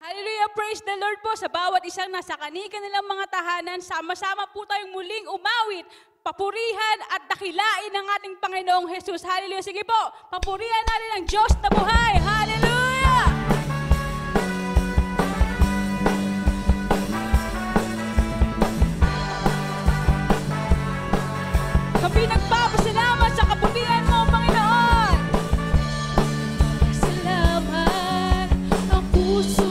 Hallelujah, praise the Lord po sa bawat isang nasa kanilang mga tahanan. Sama-sama po tayong muling umawit, papurihan at dakilain ng ating Panginoong Jesus. Hallelujah. Sige po, papurihan natin ang Diyos na buhay. Hallelujah! Kami nagpapasalamat sa kabutihan mo, Panginoon. Salamat ang puso.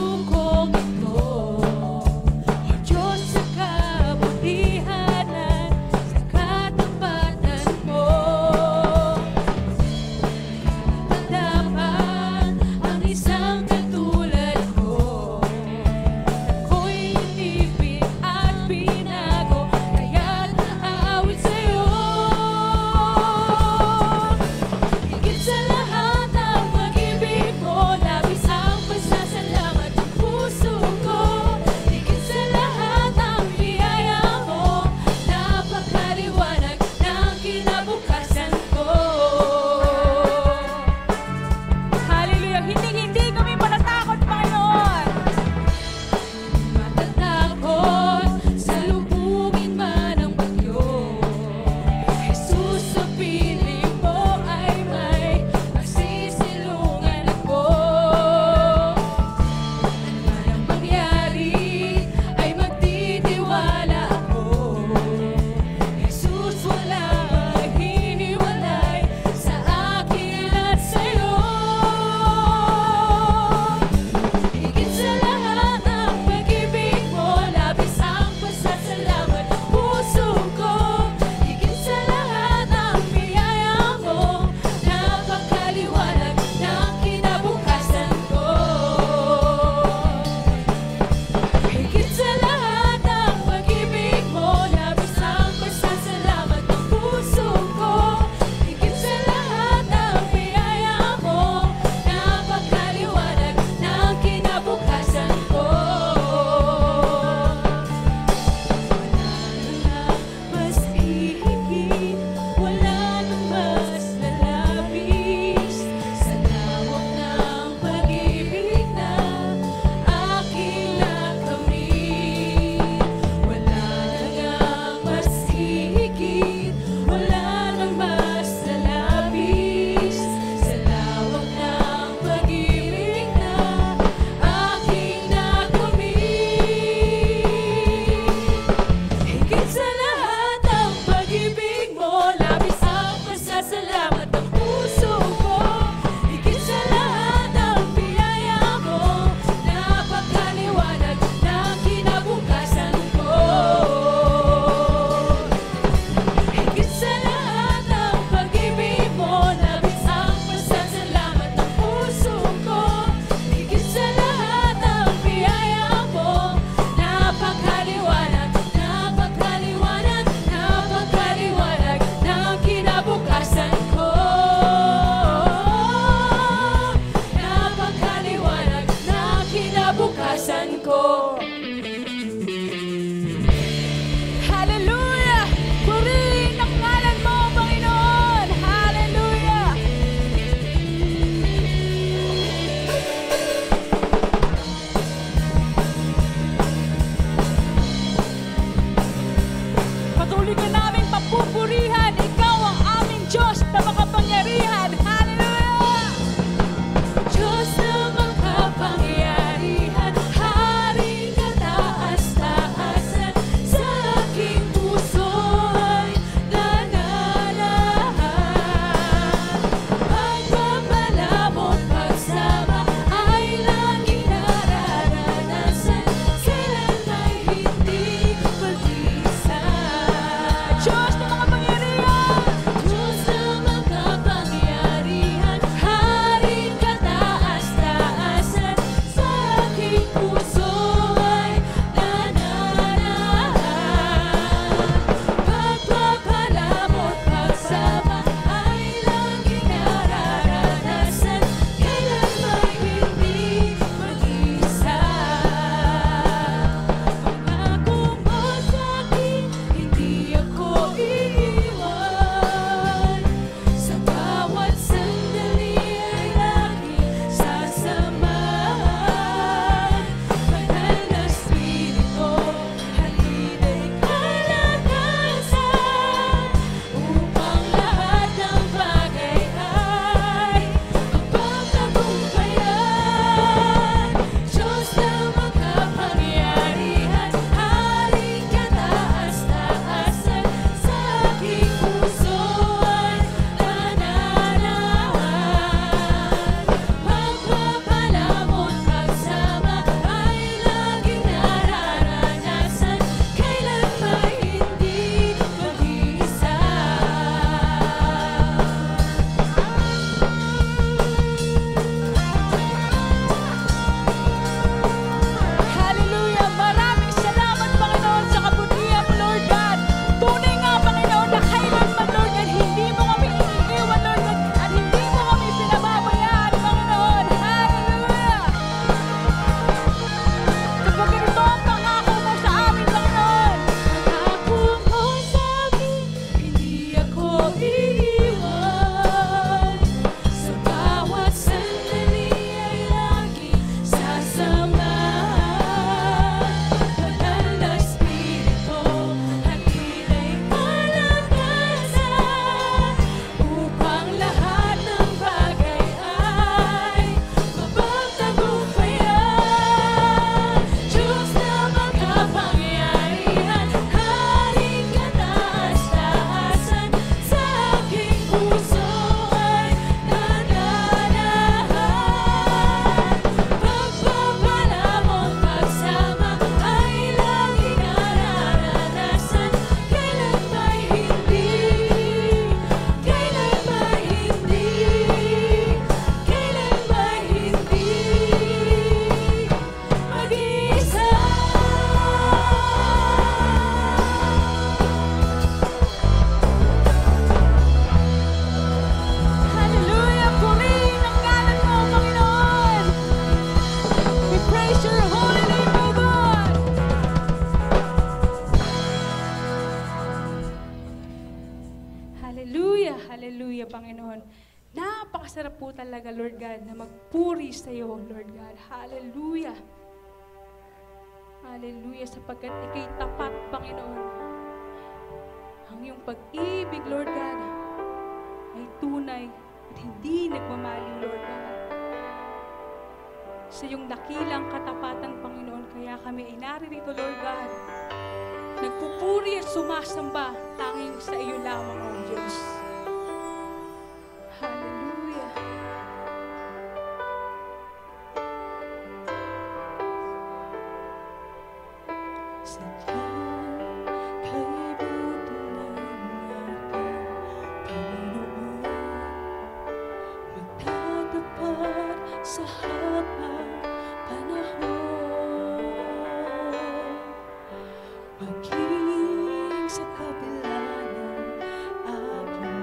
talaga, Lord God, na magpuri sa iyo, Lord God. Hallelujah. Hallelujah, sapagkat ikay tapat, Panginoon. Ang iyong pag-ibig, Lord God, ay tunay at hindi nagmamaliw, Lord God. Sa iyong dakilang katapatan, Panginoon, kaya kami ay naririto, Lord God. Nagpupuri at sumasamba tanging sa iyo lamang, O Diyos. Hallelujah. Sadyang kaibutan ng ating Panginoon, magtatapat sa habang panahon, maging sa kabila ng aking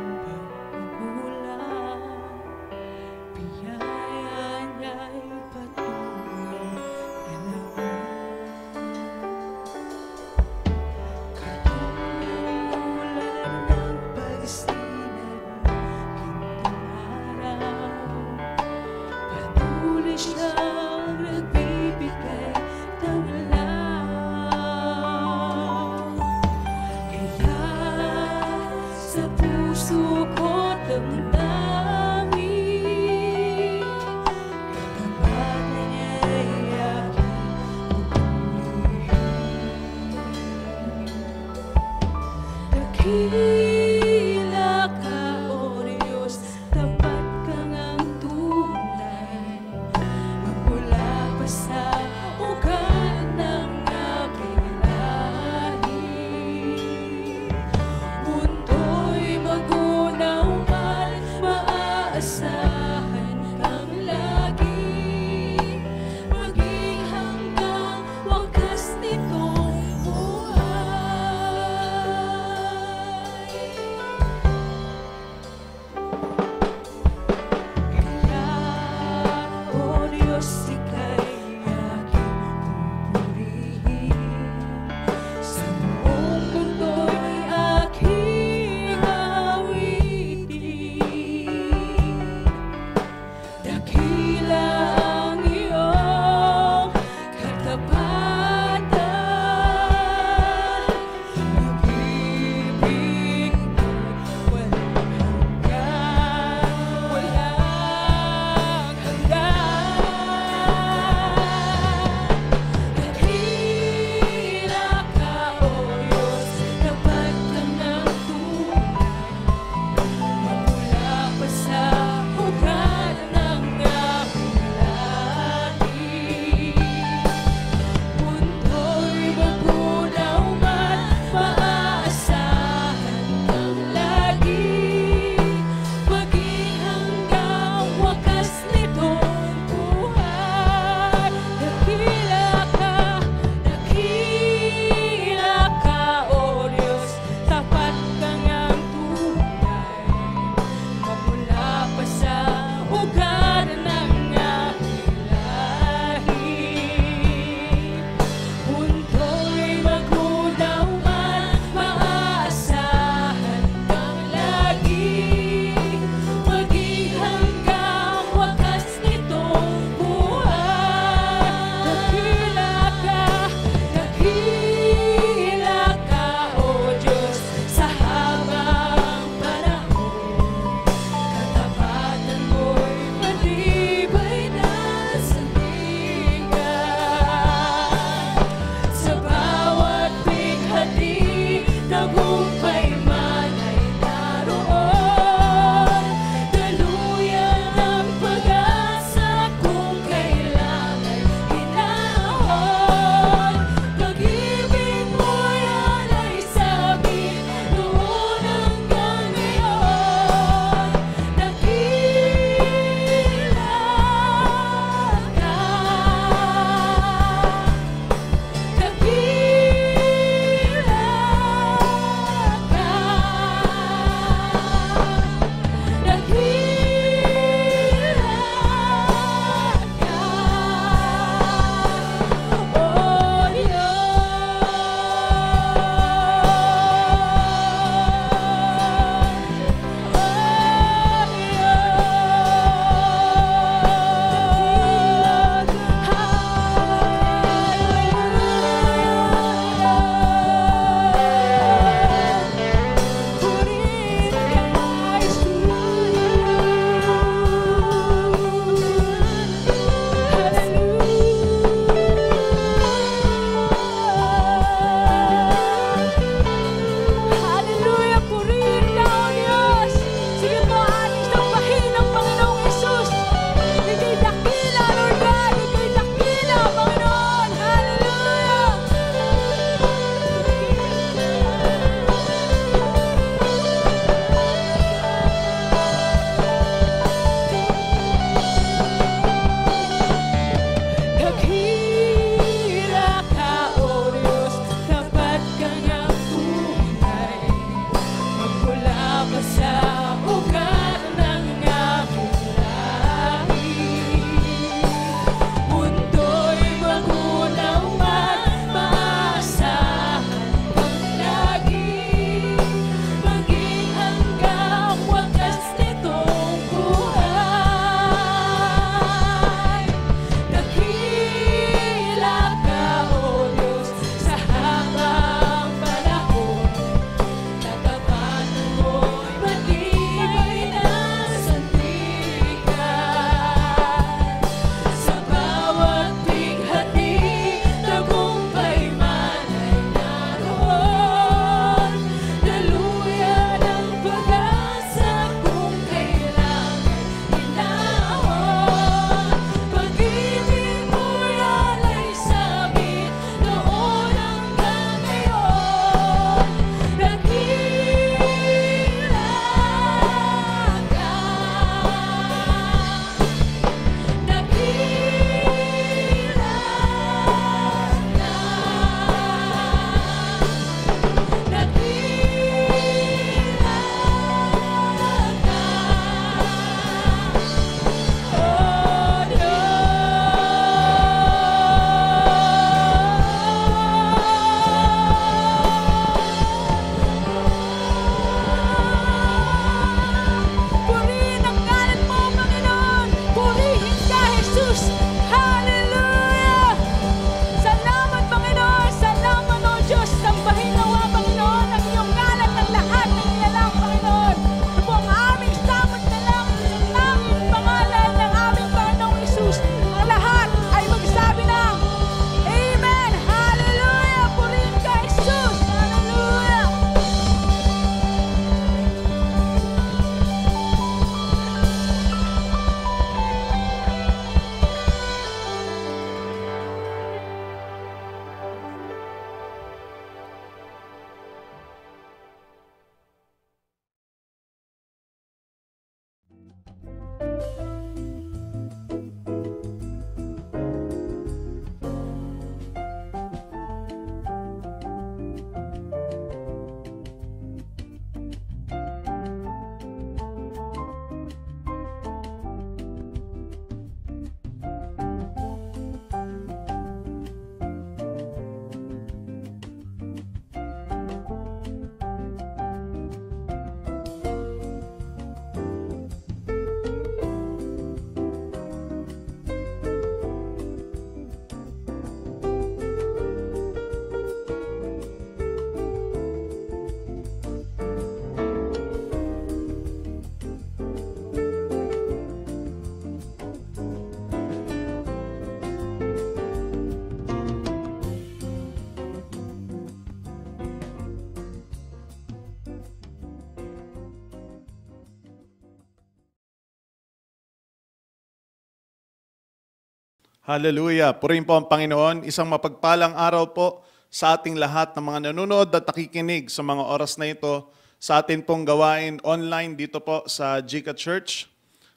Hallelujah. Purihin po ang Panginoon. Isang mapagpalang araw po sa ating lahat ng mga nanonood at nakikinig sa mga oras na ito sa atin pong gawain online dito po sa JicaChurch.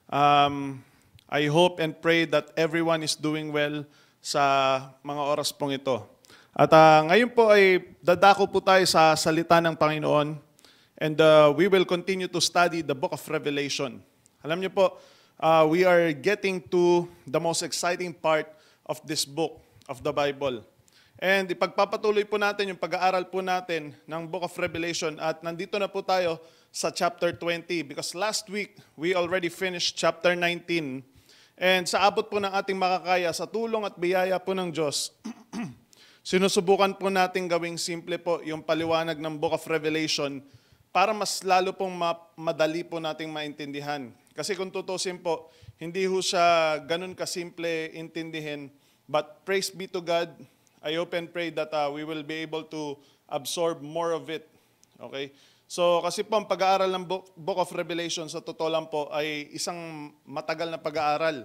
I hope and pray that everyone is doing well sa mga oras pong ito. At ngayon po ay dadako po tayo sa salita ng Panginoon and we will continue to study the book of Revelation. Alam niyo po, we are getting to the most exciting part of this book of the Bible. And ipagpapatuloy po natin yung pag-aaral po natin ng book of Revelation at nandito na po tayo sa chapter 20 because last week we already finished chapter 19 and sa abot po ng ating makakaya sa tulong at biyaya po ng Diyos, sinusubukan po natin gawing simple po yung paliwanag ng book of Revelation para mas lalo pong madali po nating maintindihan. Kasi kung tutusin po, hindi ho siya ganun kasimple intindihin. But praise be to God, I hope and pray that we will be able to absorb more of it. Okay? So kasi po ang pag-aaral ng Book of Revelation sa totoo lang po ay isang matagal na pag-aaral.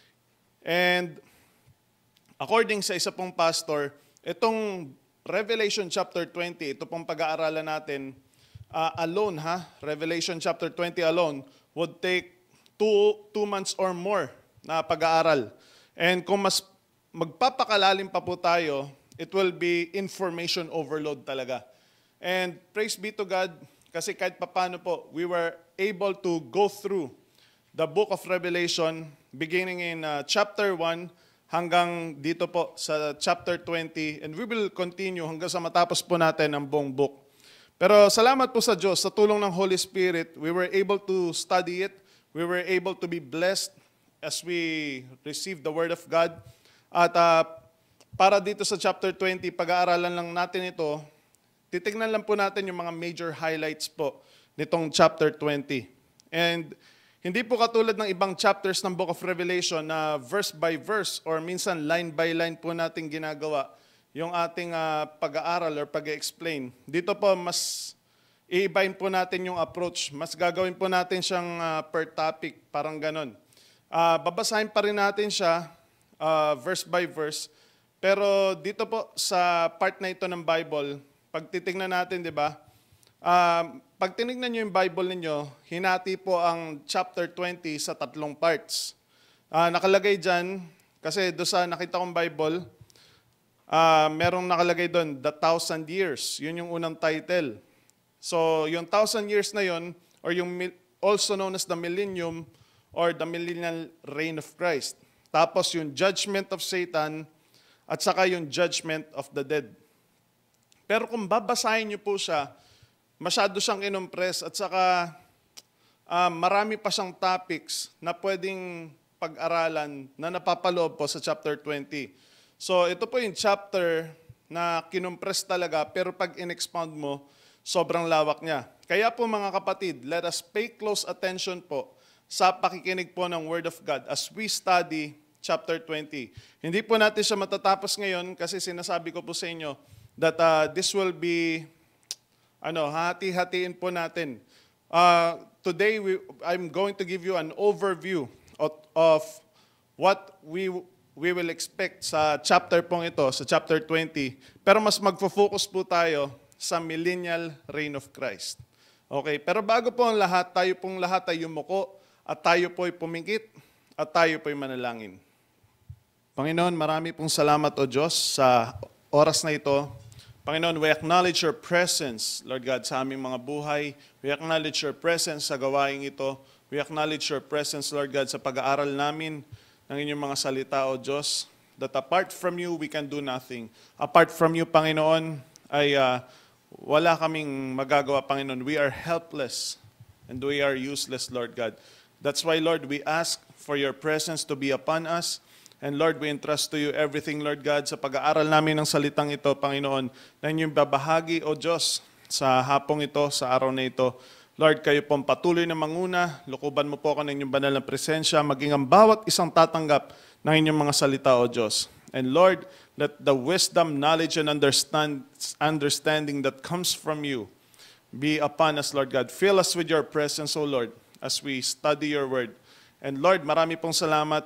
And according sa isa pong pastor, itong Revelation chapter 20, ito pong pag-aaralan natin alone Revelation chapter 20 alone would take 2 months or more na pag-aaral. And kung mas magpapakalalim pa po tayo, it will be information overload talaga. And praise be to God, kasi kahit papano po, we were able to go through the book of Revelation beginning in chapter 1 hanggang dito po sa chapter 20 and we will continue hanggang sa matapos po natin ang buong book. Pero salamat po sa Diyos, sa tulong ng Holy Spirit, we were able to study it. We were able to be blessed as we received the Word of God. At para dito sa chapter 20, pag-aaralan lang natin ito, titignan lang po natin yung mga major highlights po nitong chapter 20. And hindi po katulad ng ibang chapters ng Book of Revelation na verse by verse or minsan line by line po natin ginagawa yung ating pag-aaral or pag-explain. Dito po mas iibahin po natin yung approach. Mas gagawin po natin siyang per topic, parang ganon. Babasahin pa rin natin siya verse by verse. Pero dito po sa part na ito ng Bible, pag titignan natin, di ba? Pag tinignan nyo yung Bible ninyo, hinati po ang chapter 20 sa 3 parts. Nakalagay dyan, kasi doon sa nakita kong Bible, merong nakalagay doon, The 1,000 Years. Yun yung unang title. So, yung 1,000 years na yun, or yung also known as the millennium, or the millennial reign of Christ. Tapos yung judgment of Satan, at saka yung judgment of the dead. Pero kung babasahin niyo po siya, masyado siyang inompress, at saka marami pa siyang topics na pwedeng pag-aralan na napapaloob po sa chapter 20. So, ito po yung chapter na kinompress talaga, pero pag in-expound mo, sobrang lawak niya. Kaya po mga kapatid, let us pay close attention po sa pakikinig po ng Word of God as we study chapter 20. Hindi po natin siya matatapos ngayon kasi sinasabi ko po sa inyo that this will be, hati-hatiin po natin. Today, I'm going to give you an overview of what we will expect sa chapter pong ito, sa chapter 20. Pero mas magfo-focus po tayo sa millennial reign of Christ. Okay, pero bago po ang lahat, tayo pong lahat ay yumuko at tayo po ay pumikit at tayo po ay manalangin. Panginoon, marami pong salamat o Diyos sa oras na ito. Panginoon, we acknowledge your presence, Lord God, sa aming mga buhay. We acknowledge your presence sa gawaing ito. We acknowledge your presence, Lord God, sa pag-aaral namin ng inyong mga salita, O Diyos, that apart from you, we can do nothing. Apart from you, Panginoon, ay wala kaming magagawa, Panginoon. We are helpless and we are useless, Lord God. That's why, Lord, we ask for your presence to be upon us. And Lord, we entrust to you everything, Lord God, sa pag-aaral namin ng salitang ito, Panginoon, na inyong babahagi, O Diyos, sa hapong ito, sa araw na ito. Lord, kayo pong patuloy na manguna, lukuban mo po ako ng inyong banal na presensya, maging ang bawat isang tatanggap ng inyong mga salita, O Diyos. And Lord, let the wisdom, knowledge, and understanding that comes from you be upon us, Lord God. Fill us with your presence, O Lord, as we study your word. And Lord, marami pong salamat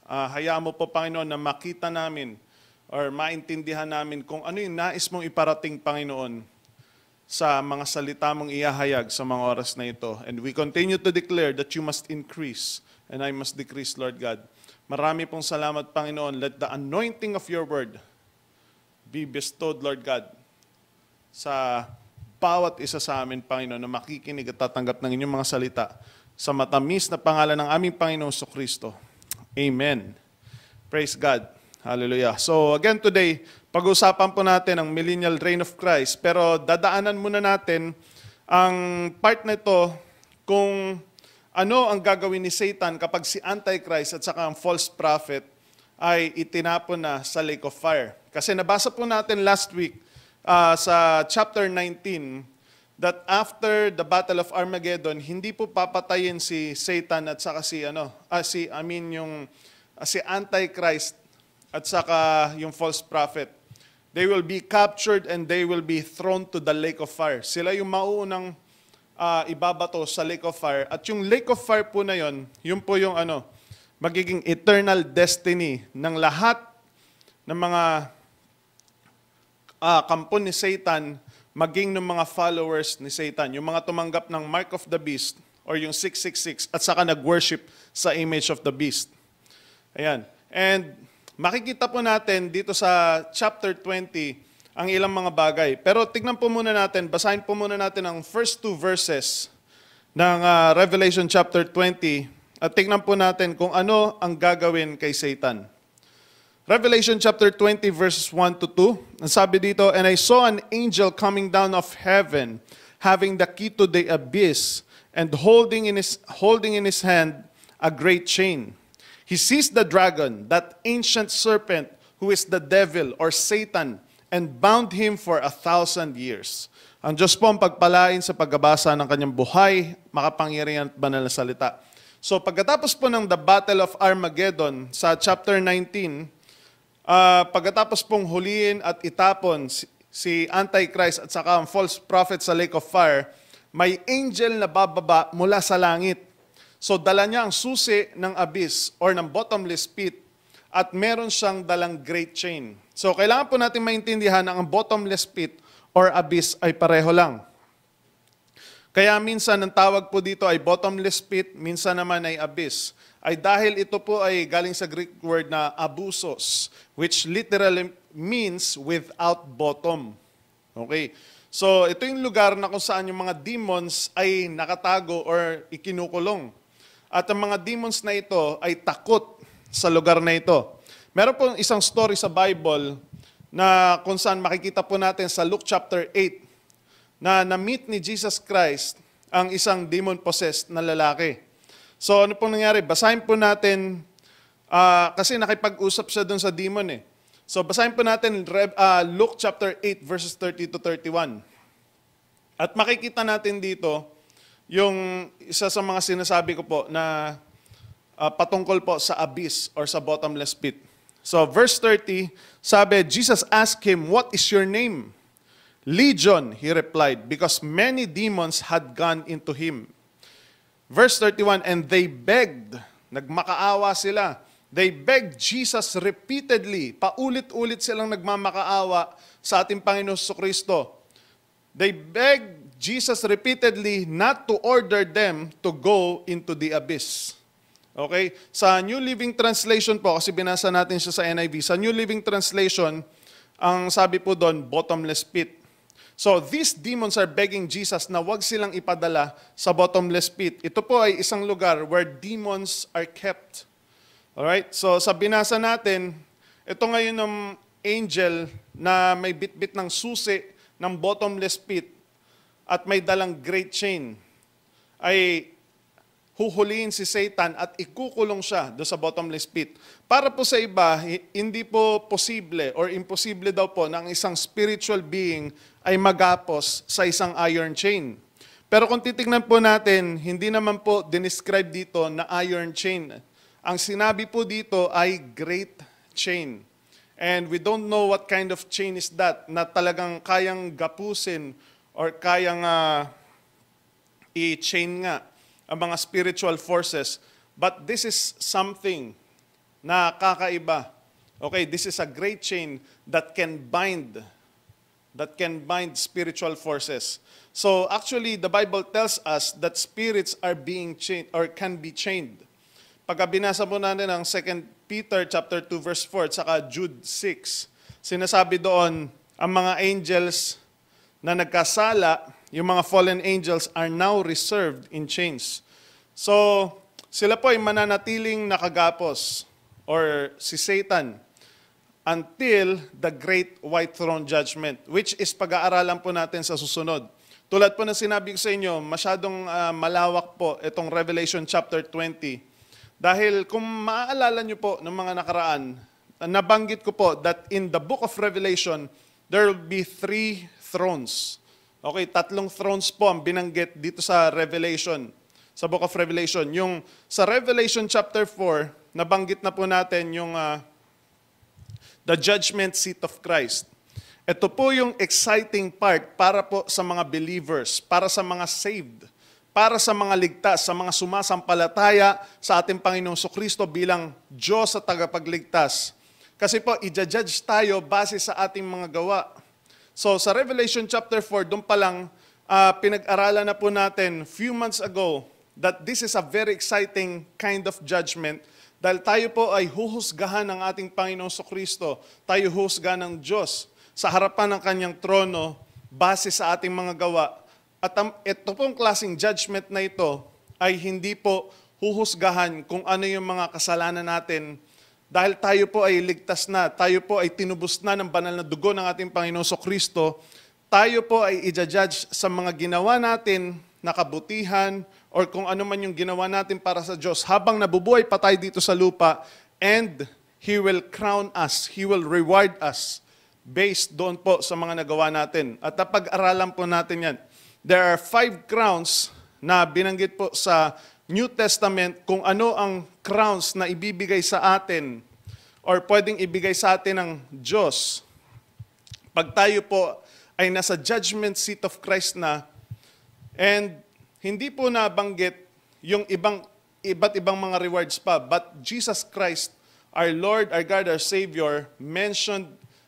hayaan mo po, Panginoon, na makita namin or maintindihan namin kung ano yung nais mong iparating, Panginoon, sa mga salita mong ihahayag sa mga oras na ito. And we continue to declare that you must increase and I must decrease, Lord God. Marami pong salamat, Panginoon. Let the anointing of your word be bestowed, Lord God, sa bawat isa sa amin, Panginoon, na makikinig at tatanggap ng inyong mga salita sa matamis na pangalan ng aming Panginoong Kristo. Amen. Praise God. Hallelujah. So again today, pag-usapan po natin ang millennial reign of Christ, pero dadaanan muna natin ang part na ito kung ano ang gagawin ni Satan kapag si Antichrist at saka ang false prophet ay itinapon na sa lake of fire. Kasi nabasa po natin last week sa chapter 19 that after the battle of Armageddon, hindi po papatayin si Satan at saka si Antichrist at saka yung false prophet. They will be captured and they will be thrown to the lake of fire. Sila yung mauunang ibabato sa lake of fire. At yung lake of fire po na yun po yung magiging eternal destiny ng lahat ng mga kampo ni Satan, maging ng mga followers ni Satan, yung mga tumanggap ng mark of the beast or yung 666 at saka nag-worship sa image of the beast. Ayan. And makikita po natin dito sa chapter 20 ang ilang mga bagay. Pero tignan po muna natin, basahin po muna natin ang first 2 verses ng Revelation chapter 20 at tignan po natin kung ano ang gagawin kay Satan. Revelation chapter 20 verses 1 to 2. Ang sabi dito, "And I saw an angel coming down of heaven, having the key to the abyss, and holding in his hand a great chain. He seized the dragon, that ancient serpent, who is the devil or Satan, and bound him for 1,000 years." Ang Diyos po ang pagpalain sa pagbabasa ng kanyang buhay, makapangyarihan at banal na salita. So pagkatapos po ng the Battle of Armageddon sa chapter 19, pagkatapos pong huliin at itapon si Antichrist at saka ang false prophet sa lake of fire, may angel na bababa mula sa langit. So dala niya ang susi ng abyss or ng bottomless pit at meron siyang dalang great chain. So kailangan po natin maintindihan na ang bottomless pit or abyss ay pareho lang. Kaya minsan ang tawag po dito ay bottomless pit, minsan naman ay abyss. Ay dahil ito po ay galing sa Greek word na abusos, which literally means without bottom. Okay? So ito yung lugar na kung saan yung mga demons ay nakatago or ikinukulong. At ang mga demons na ito ay takot sa lugar na ito. Meron po isang story sa Bible na kung saan makikita po natin sa Luke chapter 8 na na-meet ni Jesus Christ ang isang demon-possessed na lalaki. So ano pong nangyari? Basahin po natin, kasi nakipag-usap siya dun sa demon eh. So basahin po natin Luke chapter 8 verses 30 to 31. At makikita natin dito yung isa sa mga sinasabi ko po na patungkol po sa abyss or sa bottomless pit. So verse 30, sabi, Jesus asked him, "What is your name?" "Legion," he replied, because many demons had gone into him. Verse 31, "And they begged," nagmakaawa sila. They begged Jesus repeatedly. Paulit-ulit silang nagmamakaawa sa ating Panginoon Kristo. They begged Jesus repeatedly not to order them to go into the abyss. Okay? Sa New Living Translation po, kasi binasa natin siya sa NIV, sa New Living Translation, ang sabi po doon, bottomless pit. So these demons are begging Jesus na wag silang ipadala sa bottomless pit. Ito po ay isang lugar where demons are kept. Alright? So sa binasa natin, ito ngayon ng angel na may bitbit ng susi ng bottomless pit at may dalang great chain ay huhulihin si Satan at ikukulong siya do sa bottomless pit. Para po sa iba, hindi po posible or imposible daw po na ang isang spiritual being ay magapos sa isang iron chain. Pero kung titignan po natin, hindi naman po dinescribe dito na iron chain. Ang sinabi po dito ay great chain. And we don't know what kind of chain is that na talagang kayang gapusin or kayang i-chain nga ang mga spiritual forces. But this is something na kakaiba. Okay, this is a great chain that can bind spiritual forces. So actually, the Bible tells us that spirits are being chained or can be chained. Pagka binasa mo natin ang 2 Peter chapter 2 verse 4 at saka Jude 6, sinasabi doon, ang mga angels na nagkasala, yung mga fallen angels are now reserved in chains. So, sila po ay mananatiling nakagapos or si Satan until the great white throne judgment, which is pag-aaralan po natin sa susunod. Tulad po na sinabi ko sa inyo, masyadong malawak po itong Revelation chapter 20. Dahil kung maaalala nyo po ng mga nakaraan, nabanggit ko po that in the book of Revelation, there will be 3 thrones. Okay, 3 thrones po ang binanggit dito sa Revelation, sa book of Revelation. Yung sa Revelation chapter 4, nabanggit na po natin yung the judgment seat of Christ. Ito po yung exciting part para po sa mga believers, para sa mga saved, para sa mga ligtas, sa mga sumasampalataya sa ating Panginoong Kristo bilang Diyos at tagapagligtas. Kasi po, i-judge tayo base sa ating mga gawa. So sa Revelation chapter 4, doon pa lang pinag-aralan na po natin few months ago that this is a very exciting kind of judgment dahil tayo po ay huhusgahan ng ating Panginoong Kristo. Tayo huhusgahan ng Diyos sa harapan ng kanyang trono base sa ating mga gawa. At ito pong klaseng judgment na ito ay hindi po huhusgahan kung ano yung mga kasalanan natin dahil tayo po ay ligtas na, tayo po ay tinubos na ng banal na dugo ng ating Panginoon Kristo, tayo po ay i-judge sa mga ginawa natin na kabutihan or kung ano man yung ginawa natin para sa Diyos habang nabubuhay pa tayo dito sa lupa, and He will crown us, He will reward us based doon po sa mga nagawa natin. At napag-aralan po natin yan. There are 5 crowns na binanggit po sa New Testament kung ano ang crowns na ibibigay sa atin or pwedeng ibigay sa atin ng Diyos. Pag tayo po ay nasa judgment seat of Christ na, and hindi po nabanggit yung iba't ibang mga rewards pa, but Jesus Christ, our Lord, our God, our Savior, mentioned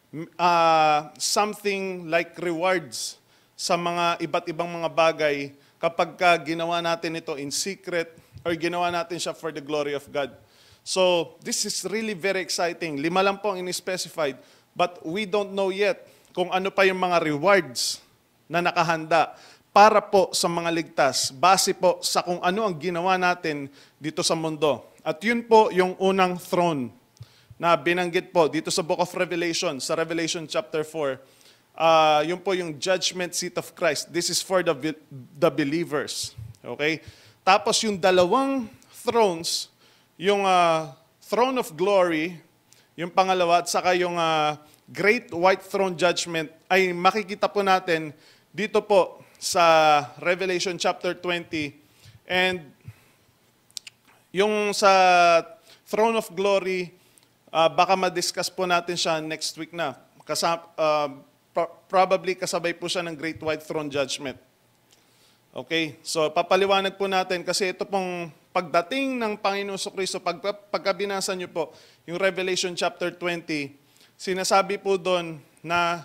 something like rewards sa mga iba't ibang mga bagay kapag ginawa natin ito in secret or ginawa natin siya for the glory of God. So, this is really very exciting. 5 lang po ang in-specified, but we don't know yet kung ano pa yung mga rewards na nakahanda para po sa mga ligtas, base po sa kung ano ang ginawa natin dito sa mundo. At yun po yung unang throne na binanggit po dito sa book of Revelation, sa Revelation chapter 4. Yun po yung judgment seat of Christ. This is for the believers. Okay? Tapos yung 2 thrones, yung throne of glory, yung pangalawa, at saka yung great white throne judgment, ay makikita po natin dito po sa Revelation chapter 20. And yung sa throne of glory, baka ma-discuss po natin siya next week na. Probably kasabay po siya ng Great White Throne Judgment. Okay? So, papaliwanag po natin kasi ito pong pagdating ng Panginoon Kristo, pagka binasa niyo po yung Revelation chapter 20, sinasabi po doon na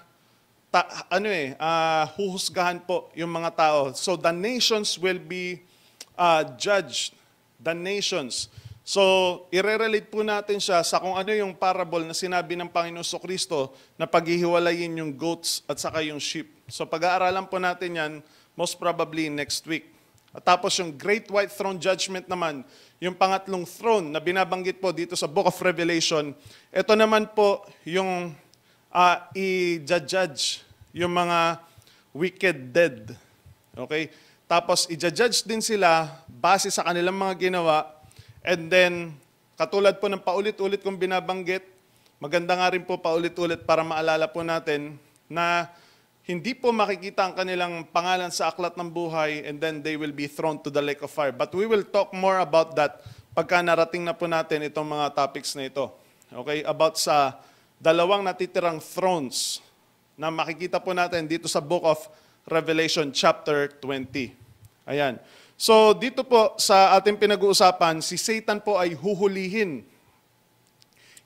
huhusgahan po yung mga tao. So, the nations will be judged. The nations. So, i-relate po natin siya sa kung ano yung parable na sinabi ng Panginoon Kristo na paghihiwalayin yung goats at saka yung sheep. So, pag-aaralan po natin yan, most probably next week. At tapos yung Great White Throne Judgment naman, yung pangatlong throne na binabanggit po dito sa Book of Revelation, ito naman po yung i-judge yung mga wicked dead. Okay? Tapos, i-judge din sila base sa kanilang mga ginawa. And then, katulad po ng paulit-ulit kong binabanggit, maganda nga rin po paulit-ulit para maalala po natin na hindi po makikita ang kanilang pangalan sa aklat ng buhay and then they will be thrown to the lake of fire. But we will talk more about that pagka narating na po natin itong mga topics na ito. Okay? About sa 2 natitirang thrones na makikita po natin dito sa Book of Revelation chapter 20. Ayan. So dito po sa ating pinag-uusapan, si Satan po ay huhulihin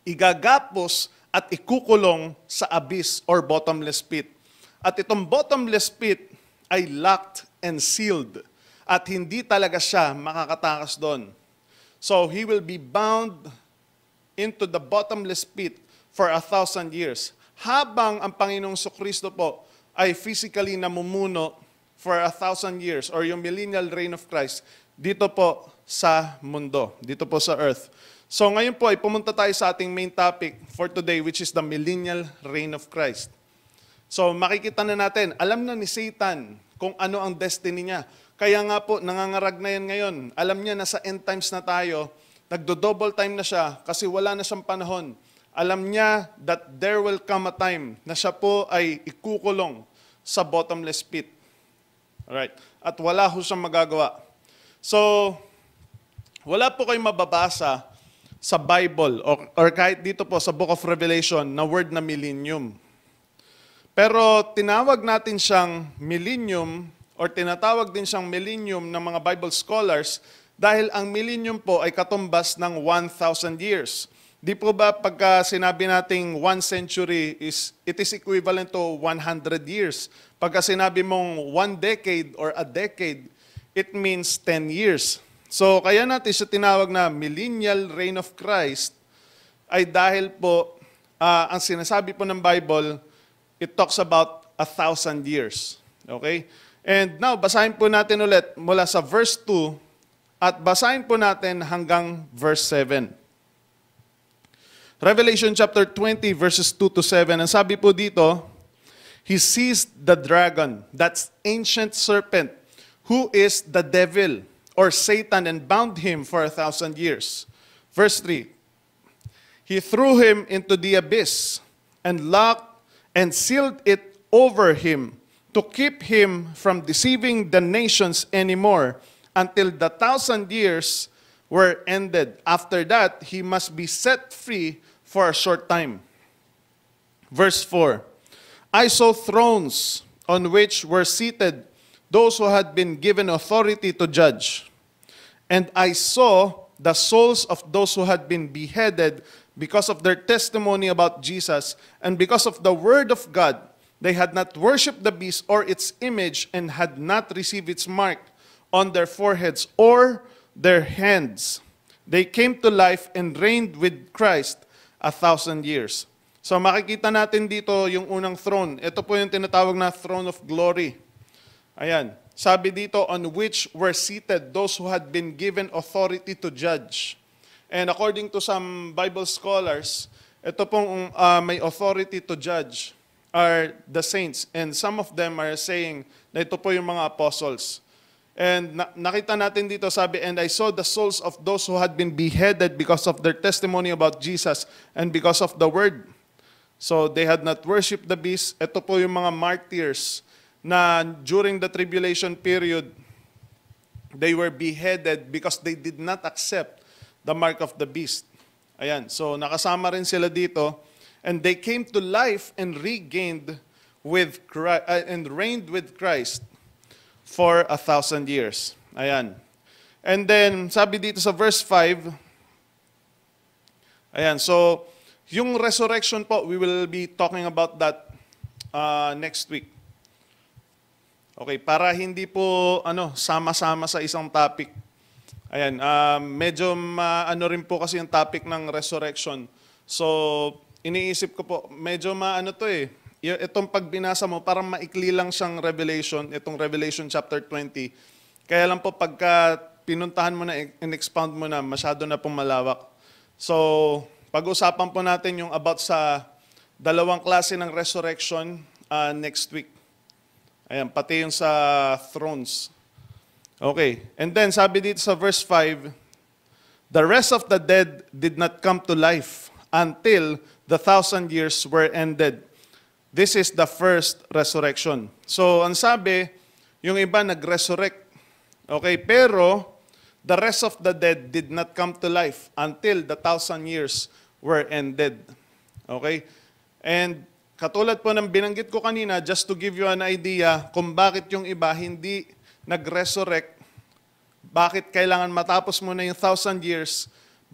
igagapos at ikukulong sa abyss or bottomless pit. At itong bottomless pit ay locked and sealed at hindi talaga siya makakatakas doon. So he will be bound into the bottomless pit for 1,000 years. Habang ang Panginoong Kristo po ay physically namumuno for 1,000 years or yung millennial reign of Christ dito po sa mundo, dito po sa earth. So ngayon po ay pumunta tayo sa ating main topic for today, which is the millennial reign of Christ. So makikita na natin, alam na ni Satan kung ano ang destiny niya. Kaya nga po, nangangarag na yan ngayon. Alam niya na sa end times na tayo, nagdo-double time na siya kasi wala na siyang panahon. Alam niya that there will come a time na siya po ay ikukulong sa bottomless pit. Alright. At wala ho siyang magagawa. So, wala po kayong mababasa sa Bible or kahit dito po sa Book of Revelation na word na millennium. Pero tinawag natin siyang millennium or tinatawag din siyang millennium ng mga Bible scholars dahil ang millennium po ay katumbas ng 1,000 years. Di po ba pagka sinabi nating 1 century it is equivalent to 100 years. Pagka sinabi mong 1 decade or a decade, it means 10 years. So kaya natin siya tinawag na millennial reign of Christ ay dahil po ang sinasabi po ng Bible, it talks about 1,000 years. Okay? And now, basahin po natin ulit mula sa verse 2 at basahin po natin hanggang verse 7. Revelation chapter 20 verses 2 to 7. Ang sabi po dito, he seized the dragon, that's ancient serpent, who is the devil or Satan, and bound him for 1,000 years. Verse 3, he threw him into the abyss and locked and sealed it over him to keep him from deceiving the nations anymore until the 1,000 years were ended. After that, he must be set free for a short time. Verse 4, I saw thrones on which were seated those who had been given authority to judge. And I saw the souls of those who had been beheaded because of their testimony about Jesus, and because of the word of God. They had not worshipped the beast or its image, and had not received its mark on their foreheads or their hands. They came to life and reigned with Christ 1,000 years. So makikita natin dito yung unang throne. Ito po yung tinatawag na throne of glory. Ayan. Sabi dito, on which were seated those who had been given authority to judge. And according to some Bible scholars, ito pong may authority to judge are the saints. And some of them are saying na ito po yung mga apostles. And nakita natin dito, sabi, and I saw the souls of those who had been beheaded because of their testimony about Jesus and because of the word. So they had not worshipped the beast. Ito po yung mga martyrs na during the tribulation period, they were beheaded because they did not accept the mark of the beast. Ayan, so nakasama rin sila dito. And they came to life and regained with Christ, and reigned with Christ for 1,000 years. Ayan. And then, sabi dito sa verse 5, ayan, so, yung resurrection po, we will be talking about that next week. Okay, para hindi po, sama-sama sa isang topic. Ayan, medyo rin po kasi yung topic ng resurrection. So, iniisip ko po, medyo itong pagbinasa mo, parang maikli lang siyang Revelation, itong Revelation chapter 20. Kaya lang po pagka pinuntahan mo na, in-expound mo na, masyado na pong malawak. So, pag-usapan po natin yung about sa dalawang klase ng resurrection next week. Ayan, pati yung sa thrones. Okay, and then sabi dito sa verse 5, the rest of the dead did not come to life until the 1,000 years were ended. This is the first resurrection. So, ang sabi, yung iba nag-resurrect. Okay, pero the rest of the dead did not come to life until the 1,000 years were ended. Okay? And katulad po ng binanggit ko kanina, just to give you an idea kung bakit yung iba hindi nag-resurrect, bakit kailangan matapos mo na yung 1,000 years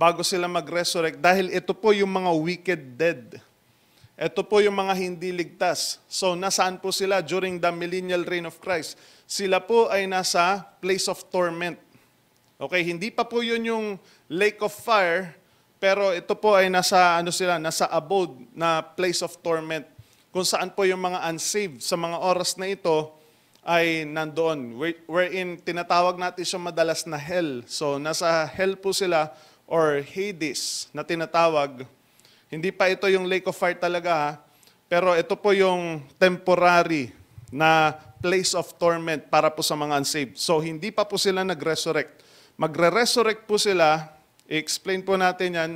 bago sila mag-resurrect dahil ito po yung mga wicked dead. Ito po yung mga hindi ligtas. So nasaan po sila during the millennial reign of Christ? Sila po ay nasa place of torment. Okay, hindi pa po yun yung lake of fire, pero ito po ay nasa nasa abode na place of torment. Kung saan po yung mga unsaved sa mga oras na ito ay nandoon. Wherein tinatawag natin siya madalas na hell. So nasa hell po sila or Hades na tinatawag. Hindi pa ito yung lake of fire talaga ha, pero ito po yung temporary na place of torment para po sa mga unsaved. So hindi pa po sila nag-resurrect. Magre-resurrect po sila, i-explain po natin yan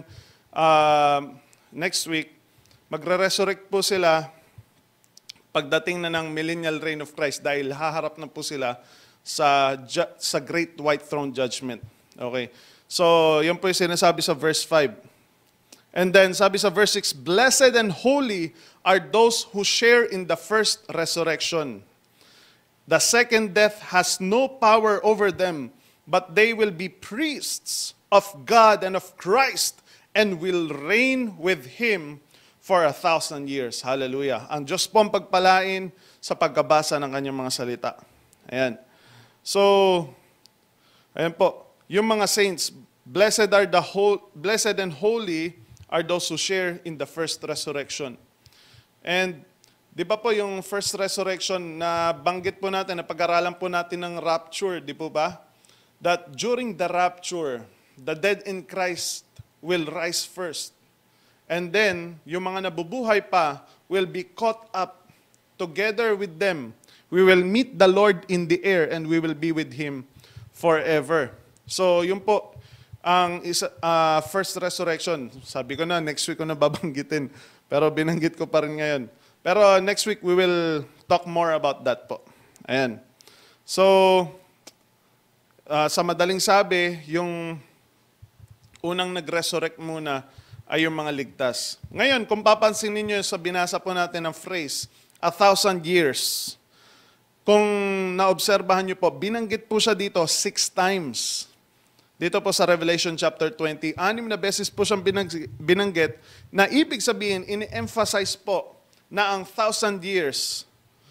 next week. Magre-resurrect po sila pagdating na ng millennial reign of Christ dahil haharap na po sila sa great white throne judgment. Okay. So, yun po yung sinasabi sa verse 5. And then, sabi sa verse 6, "Blessed and holy are those who share in the first resurrection. The second death has no power over them, but they will be priests of God and of Christ and will reign with Him for 1,000 years." Hallelujah. Ang Diyos po ang pagpalain sa pagkabasa ng kanyang mga salita. Ayan. So, ayan po. Yung mga saints, blessed and holy are those who share in the first resurrection. And, di ba po yung first resurrection na banggit po natin, na pag-aralan po natin ng rapture, di po ba? That during the rapture, the dead in Christ will rise first. And then, yung mga nabubuhay pa will be caught up together with them. We will meet the Lord in the air and we will be with Him forever. So, yun po ang first resurrection. Sabi ko na, next week ko na babanggitin. Pero binanggit ko pa rin ngayon. Pero next week, we will talk more about that po. Ayan. So, sa madaling sabi, yung unang nag-resurrect muna ay yung mga ligtas. Ngayon, kung papansin ninyo sa binasa po natin ng phrase, 1,000 years. Kung naobserbahan nyo po, binanggit po siya dito 6 times. Dito po sa Revelation chapter 20, 6 na beses po siyang binanggit na ibig sabihin, ini-emphasize po na ang 1,000 years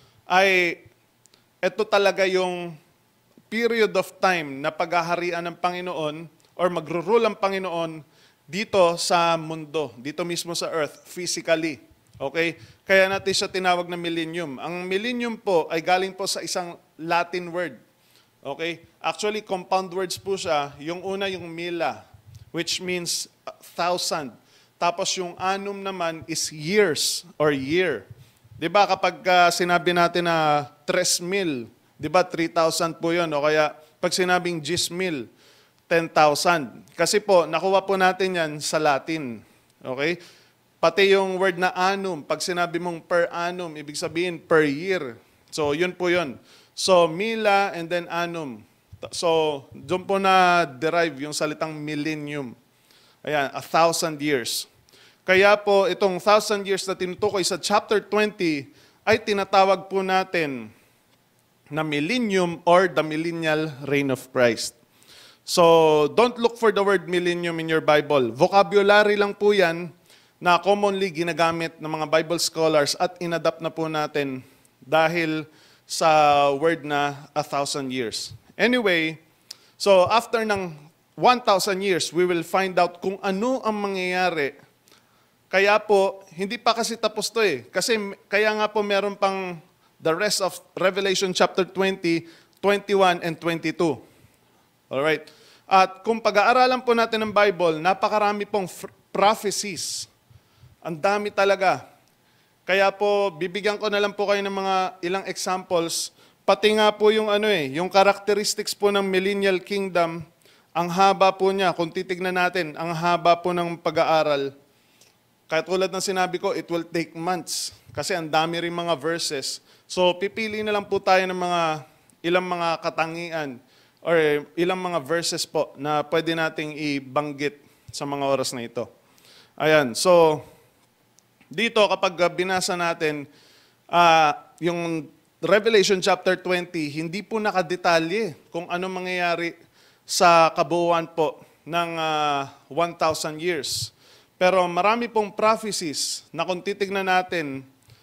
ay ito talaga yung period of time na paghaharian ng Panginoon or magro-rule ang Panginoon dito sa mundo, dito mismo sa earth, physically. Okay? Kaya natin siya tinawag na millennium. Ang millennium po ay galing po sa isang Latin word. Okay? Actually, compound words po siya. Yung una, yung mila, which means 1,000. Tapos yung annum naman is years or year. Diba kapag sinabi natin na 3,000, diba 3,000 po yun. O kaya pag sinabing 10,000, 10,000. Kasi po, nakuha po natin yan sa Latin. Okay? Pati yung word na annum, pag sinabi mong per annum, ibig sabihin per year. So, yun po yun. So, mila and then annum. So, doon po na-derive yung salitang millennium. Ayan, 1,000 years. Kaya po, itong 1,000 years na tinutukoy sa chapter 20 ay tinatawag po natin na millennium or the millennial reign of Christ. So, don't look for the word millennium in your Bible. Vocabulary lang po yan na commonly ginagamit ng mga Bible scholars at inadapt na po natin dahil sa word na 1,000 years. Anyway, so after ng 1,000 years, we will find out kung ano ang mangyayari. Kaya po, hindi pa kasi tapos to eh. Kasi kaya nga po meron pang the rest of Revelation chapter 20, 21, and 22. Alright? At kung pag-aaralan po natin ng Bible, napakarami pong prophecies. Ang dami talaga. Kaya po, bibigyan ko na lang po kayo ng mga ilang examples. Pati nga po yung yung characteristics po ng millennial kingdom, ang haba po niya. Kung titignan natin, ang haba po ng pag-aaral. Kaya tulad ng sinabi ko, it will take months. Kasi ang dami rin mga verses. So, pipili na lang po tayo ng ilang mga katangian or ilang mga verses po na pwede nating ibanggit sa mga oras na ito. Ayan, so dito kapag binasa natin yung Revelation chapter 20, hindi po nakadetalye kung ano mangyayari sa kabuuan po ng 1,000 years. Pero marami pong prophecies na kung titignan natin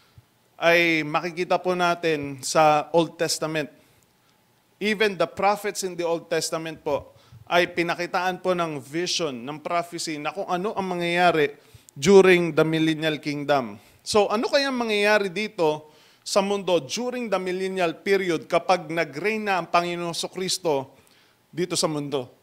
ay makikita po natin sa Old Testament. Even the prophets in the Old Testament po ay pinakitaan po ng vision, ng prophecy na kung ano ang mangyayari during the millennial kingdom. So ano kaya mangyayari dito sa mundo during the millennial period kapag nag-reign na ang Panginoong Kristo dito sa mundo?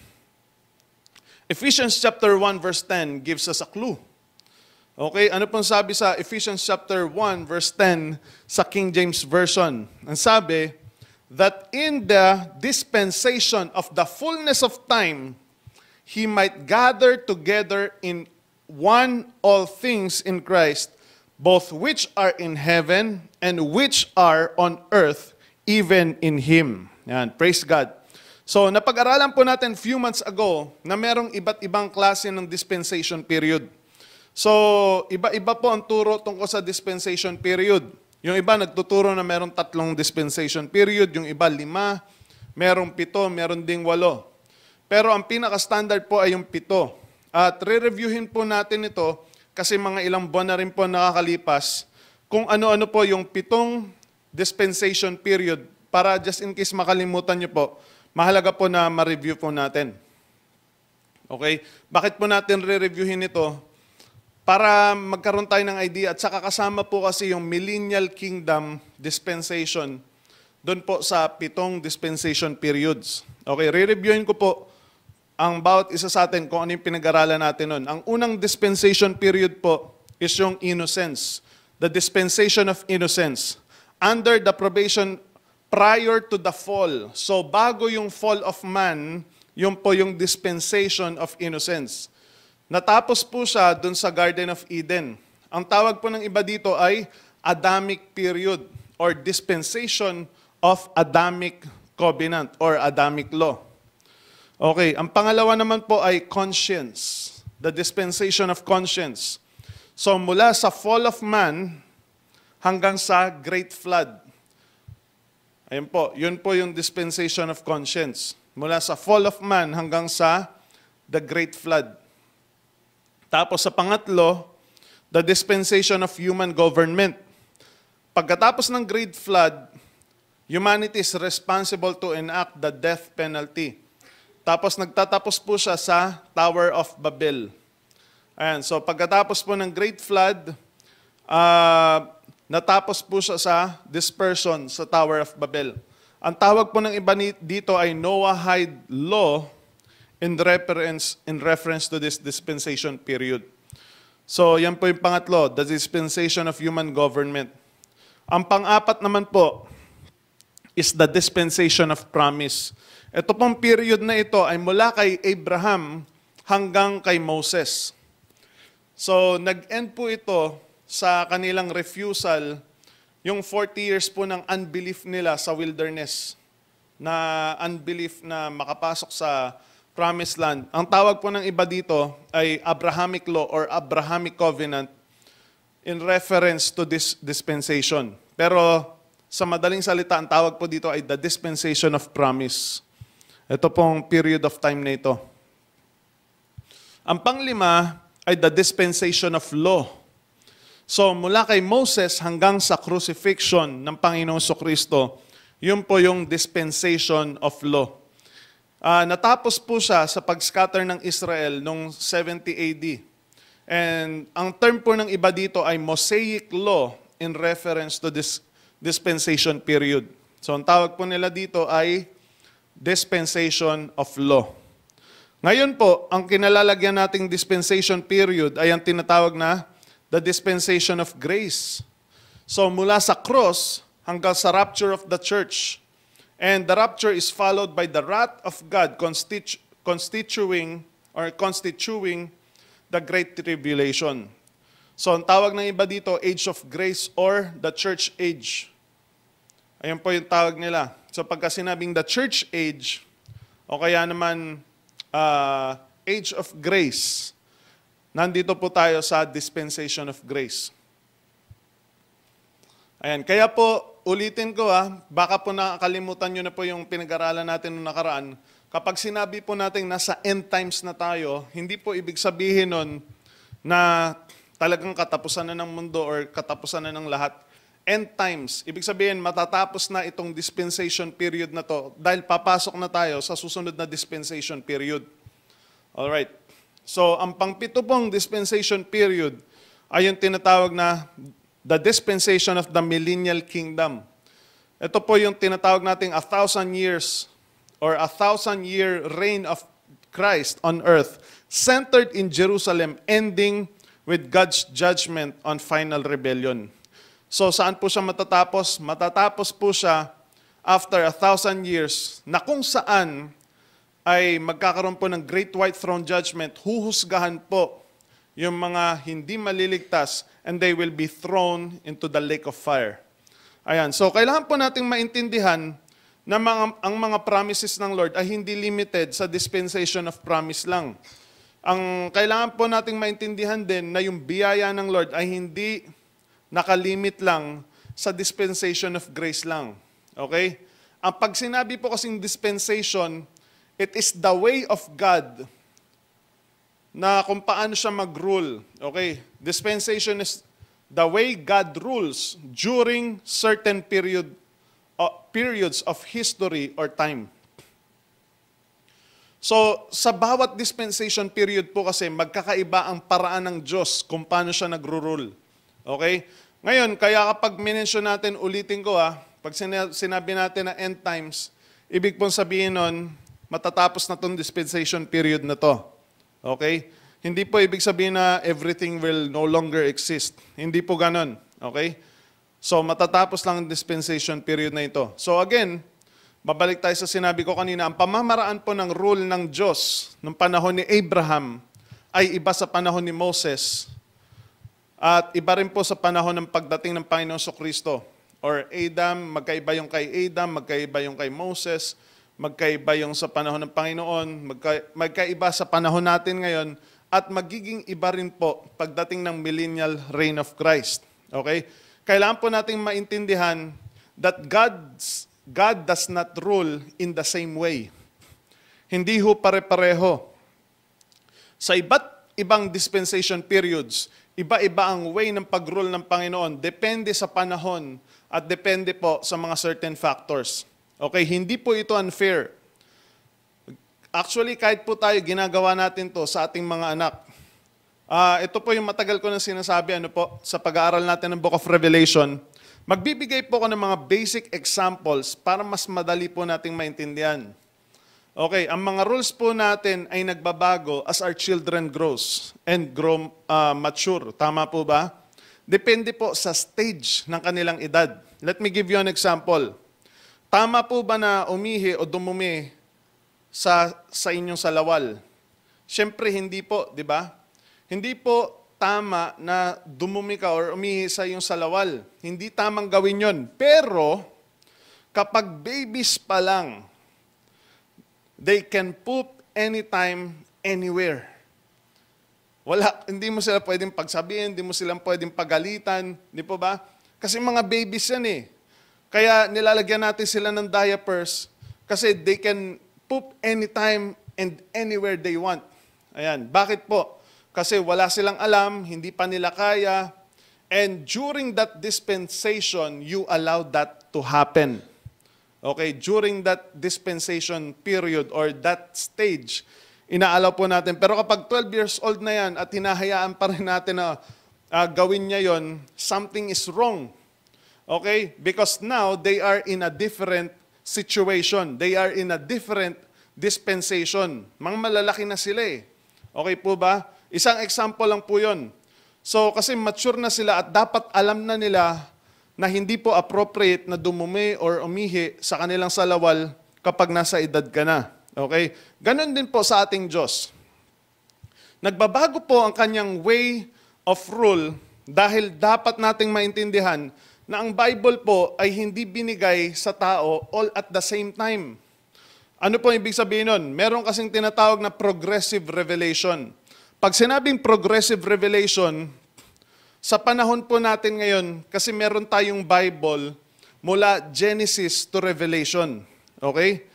Ephesians chapter 1 verse 10 gives us a clue. Okay, ano pong sabi sa Ephesians chapter 1 verse 10 sa King James Version? Ang sabi, that in the dispensation of the fullness of time, He might gather together in one all things in Christ, both which are in heaven and which are on earth, even in Him. Yan, praise God. So, napag-aralan po natin few months ago na merong iba't ibang klase ng dispensation period. So, iba-iba po ang turo tungkol sa dispensation period. Yung iba nagtuturo na merong 3 dispensation period, yung iba 5, merong 7, meron ding 8. Pero ang pinaka-standard po ay yung 7. At re-reviewin po natin ito kasi mga ilang buwan na rin po nakakalipas kung ano-ano po yung 7 dispensation period para just in case makalimutan nyo po, mahalaga po na ma-review po natin. Okay? Bakit po natin re-reviewin ito? Para magkaroon tayo ng idea at saka kasama po kasi yung millennial kingdom dispensation doon po sa 7 dispensation periods. Okay, re-reviewin ko po ang bawat isa sa atin kung ano yung pinag-aralan natin nun. Ang unang dispensation period po is yung innocence. The dispensation of innocence. Under the probation prior to the fall. So bago yung fall of man, yun po yung dispensation of innocence. Natapos po siya dun sa Garden of Eden. Ang tawag po ng iba dito ay Adamic period or dispensation of Adamic covenant or Adamic law. Okay, ang pangalawa naman po ay conscience, the dispensation of conscience. So mula sa fall of man hanggang sa great flood. Ayun po, yun po yung dispensation of conscience. Mula sa fall of man hanggang sa the great flood. Tapos sa pangatlo, the dispensation of human government. Pagkatapos ng great flood, humanity is responsible to enact the death penalty. Tapos nagtatapos po siya sa Tower of Babel. Ayan, so pagkatapos po ng great flood, natapos po siya sa dispersion sa Tower of Babel. Ang tawag po ng iba dito ay Noahide law in reference to this dispensation period. So yan po yung pangatlo, the dispensation of human government. Ang pang-apat naman po is the dispensation of promise. Ito pong period na ito ay mula kay Abraham hanggang kay Moses. So nag-end po ito sa kanilang refusal, yung 40 years po ng unbelief nila sa wilderness, na unbelief na makapasok sa promised land. Ang tawag po ng iba dito ay Abrahamic law or Abrahamic covenant in reference to this dispensation. Pero sa madaling salita, ang tawag po dito ay the dispensation of promise. Ito pong period of time na ito. Ang panglima ay the dispensation of law. So mula kay Moses hanggang sa crucifixion ng Panginoong Kristo, yun po yung dispensation of law. Natapos po siya sa pag-scatter ng Israel noong 70 AD. And ang term po ng iba dito ay Mosaic law in reference to this dispensation period. So ang tawag po nila dito ay dispensation of law. Ngayon po, ang kinalalagyan nating dispensation period ay ang tinatawag na the dispensation of grace. So mula sa cross hanggang sa rapture of the church. And the rapture is followed by the wrath of God constituting the great tribulation. So ang tawag ng iba dito, age of grace or the church age. Ayun po yung tawag nila. So pagka sinabing the church age, o kaya naman age of grace, nandito po tayo sa dispensation of grace. Ayan, kaya po, ulitin ko baka po nakakalimutan nyo na po yung pinag-aralan natin noong nakaraan. kapag sinabi po natin nasa end times na tayo, hindi po ibig sabihin nun na talagang katapusan na ng mundo or katapusan na ng lahat. End times, ibig sabihin matatapos na itong dispensation period na to dahil papasok na tayo sa susunod na dispensation period. Alright. So, ang pangpito pong dispensation period ay yung tinatawag na the dispensation of the millennial kingdom. Ito po yung tinatawag nating 1,000 years or 1,000-year reign of Christ on earth, centered in Jerusalem, ending with God's judgment on final rebellion. So saan po siya matatapos? Matatapos po siya after 1,000 years na kung saan ay magkakaroon po ng Great White Throne Judgment, huhusgahan po yung mga hindi maliligtas and they will be thrown into the lake of fire. Ayan, so kailangan po nating maintindihan na ang mga promises ng Lord ay hindi limited sa dispensation of promise lang. Ang kailangan po nating maintindihan din na yung biyaya ng Lord ay hindi nakalimit lang sa dispensation of grace lang. Okay? Ang pag sinabi po kasing dispensation, it is the way of God na kung paano siya mag-rule. Okay? Dispensation is the way God rules during certain periods of history or time. So, sa bawat dispensation period po kasi, magkakaiba ang paraan ng Diyos kung paano siya nagro-rule. Okay? Ngayon, kaya kapag minensyon natin, ulitin ko pag sinabi natin na end times, ibig pong sabihin nun, matatapos na itong dispensation period na to. Okay? Hindi po ibig sabihin na everything will no longer exist. Hindi po ganon. Okay? So, matatapos lang ang dispensation period na ito. So again, babalik tayo sa sinabi ko kanina, ang pamamaraan po ng rule ng Diyos ng panahon ni Abraham ay iba sa panahon ni Moses at iba rin po sa panahon ng pagdating ng Panginoon Kristo. Or Adam, magkaiba yung kay Adam, magkaiba yung kay Moses, magkaiba yung sa panahon ng Panginoon, magkaiba sa panahon natin ngayon, at magiging iba rin po pagdating ng millennial reign of Christ. Okay? Kailangan po nating maintindihan that God does not rule in the same way. Hindi ho pare-pareho. Sa iba't ibang dispensation periods, iba-iba ang way ng pag-rule ng Panginoon. Depende sa panahon at depende po sa mga certain factors. Okay? Hindi po ito unfair. Actually, kahit po tayo, ginagawa natin to sa ating mga anak. Ito po yung matagal ko nang sinasabi sa pag-aaral natin ng Book of Revelation. Magbibigay po ako ng mga basic examples para mas madali po nating maintindihan. Okay, ang mga rules po natin ay nagbabago as our children grows and grow mature. Tama po ba? Depende po sa stage ng kanilang edad. Let me give you an example. Tama po ba na umihi o dumumi sa inyong salawal? Siyempre, hindi po, di ba? Hindi po tama na dumumi ka or umihi sa iyong salawal. Hindi tamang gawin yon. Pero, kapag babies pa lang, they can poop anytime, anywhere. Hindi mo sila pwedeng pagsabihin, hindi mo sila pwedeng pagalitan, di po ba? Kasi mga babies yan eh. Kaya nilalagyan natin sila ng diapers kasi they can poop anytime and anywhere they want. Ayan. Bakit po? Kasi wala silang alam, hindi pa nila kaya, and during that dispensation, you allow that to happen. Okay? During that dispensation period or that stage, inaalaw po natin. Pero kapag 12 years old na yan at hinahayaan pa rin natin na gawin niya yon, something is wrong. Okay? Because now, they are in a different situation. They are in a different dispensation. Mga malalaki na sila eh. Okay po ba? Isang example lang po yun. So, kasi mature na sila at dapat alam na nila na hindi po appropriate na dumumi or umihi sa kanilang salawal kapag nasa edad ka na. Okay? Ganon din po sa ating Diyos. Nagbabago po ang kanyang way of rule dahil dapat nating maintindihan na ang Bible po ay hindi binigay sa tao all at the same time. Ano po ibig sabihin nun? Meron kasing tinatawag na progressive revelation. Pag sinabing progressive revelation, sa panahon po natin ngayon, kasi meron tayong Bible mula Genesis to Revelation. Okay?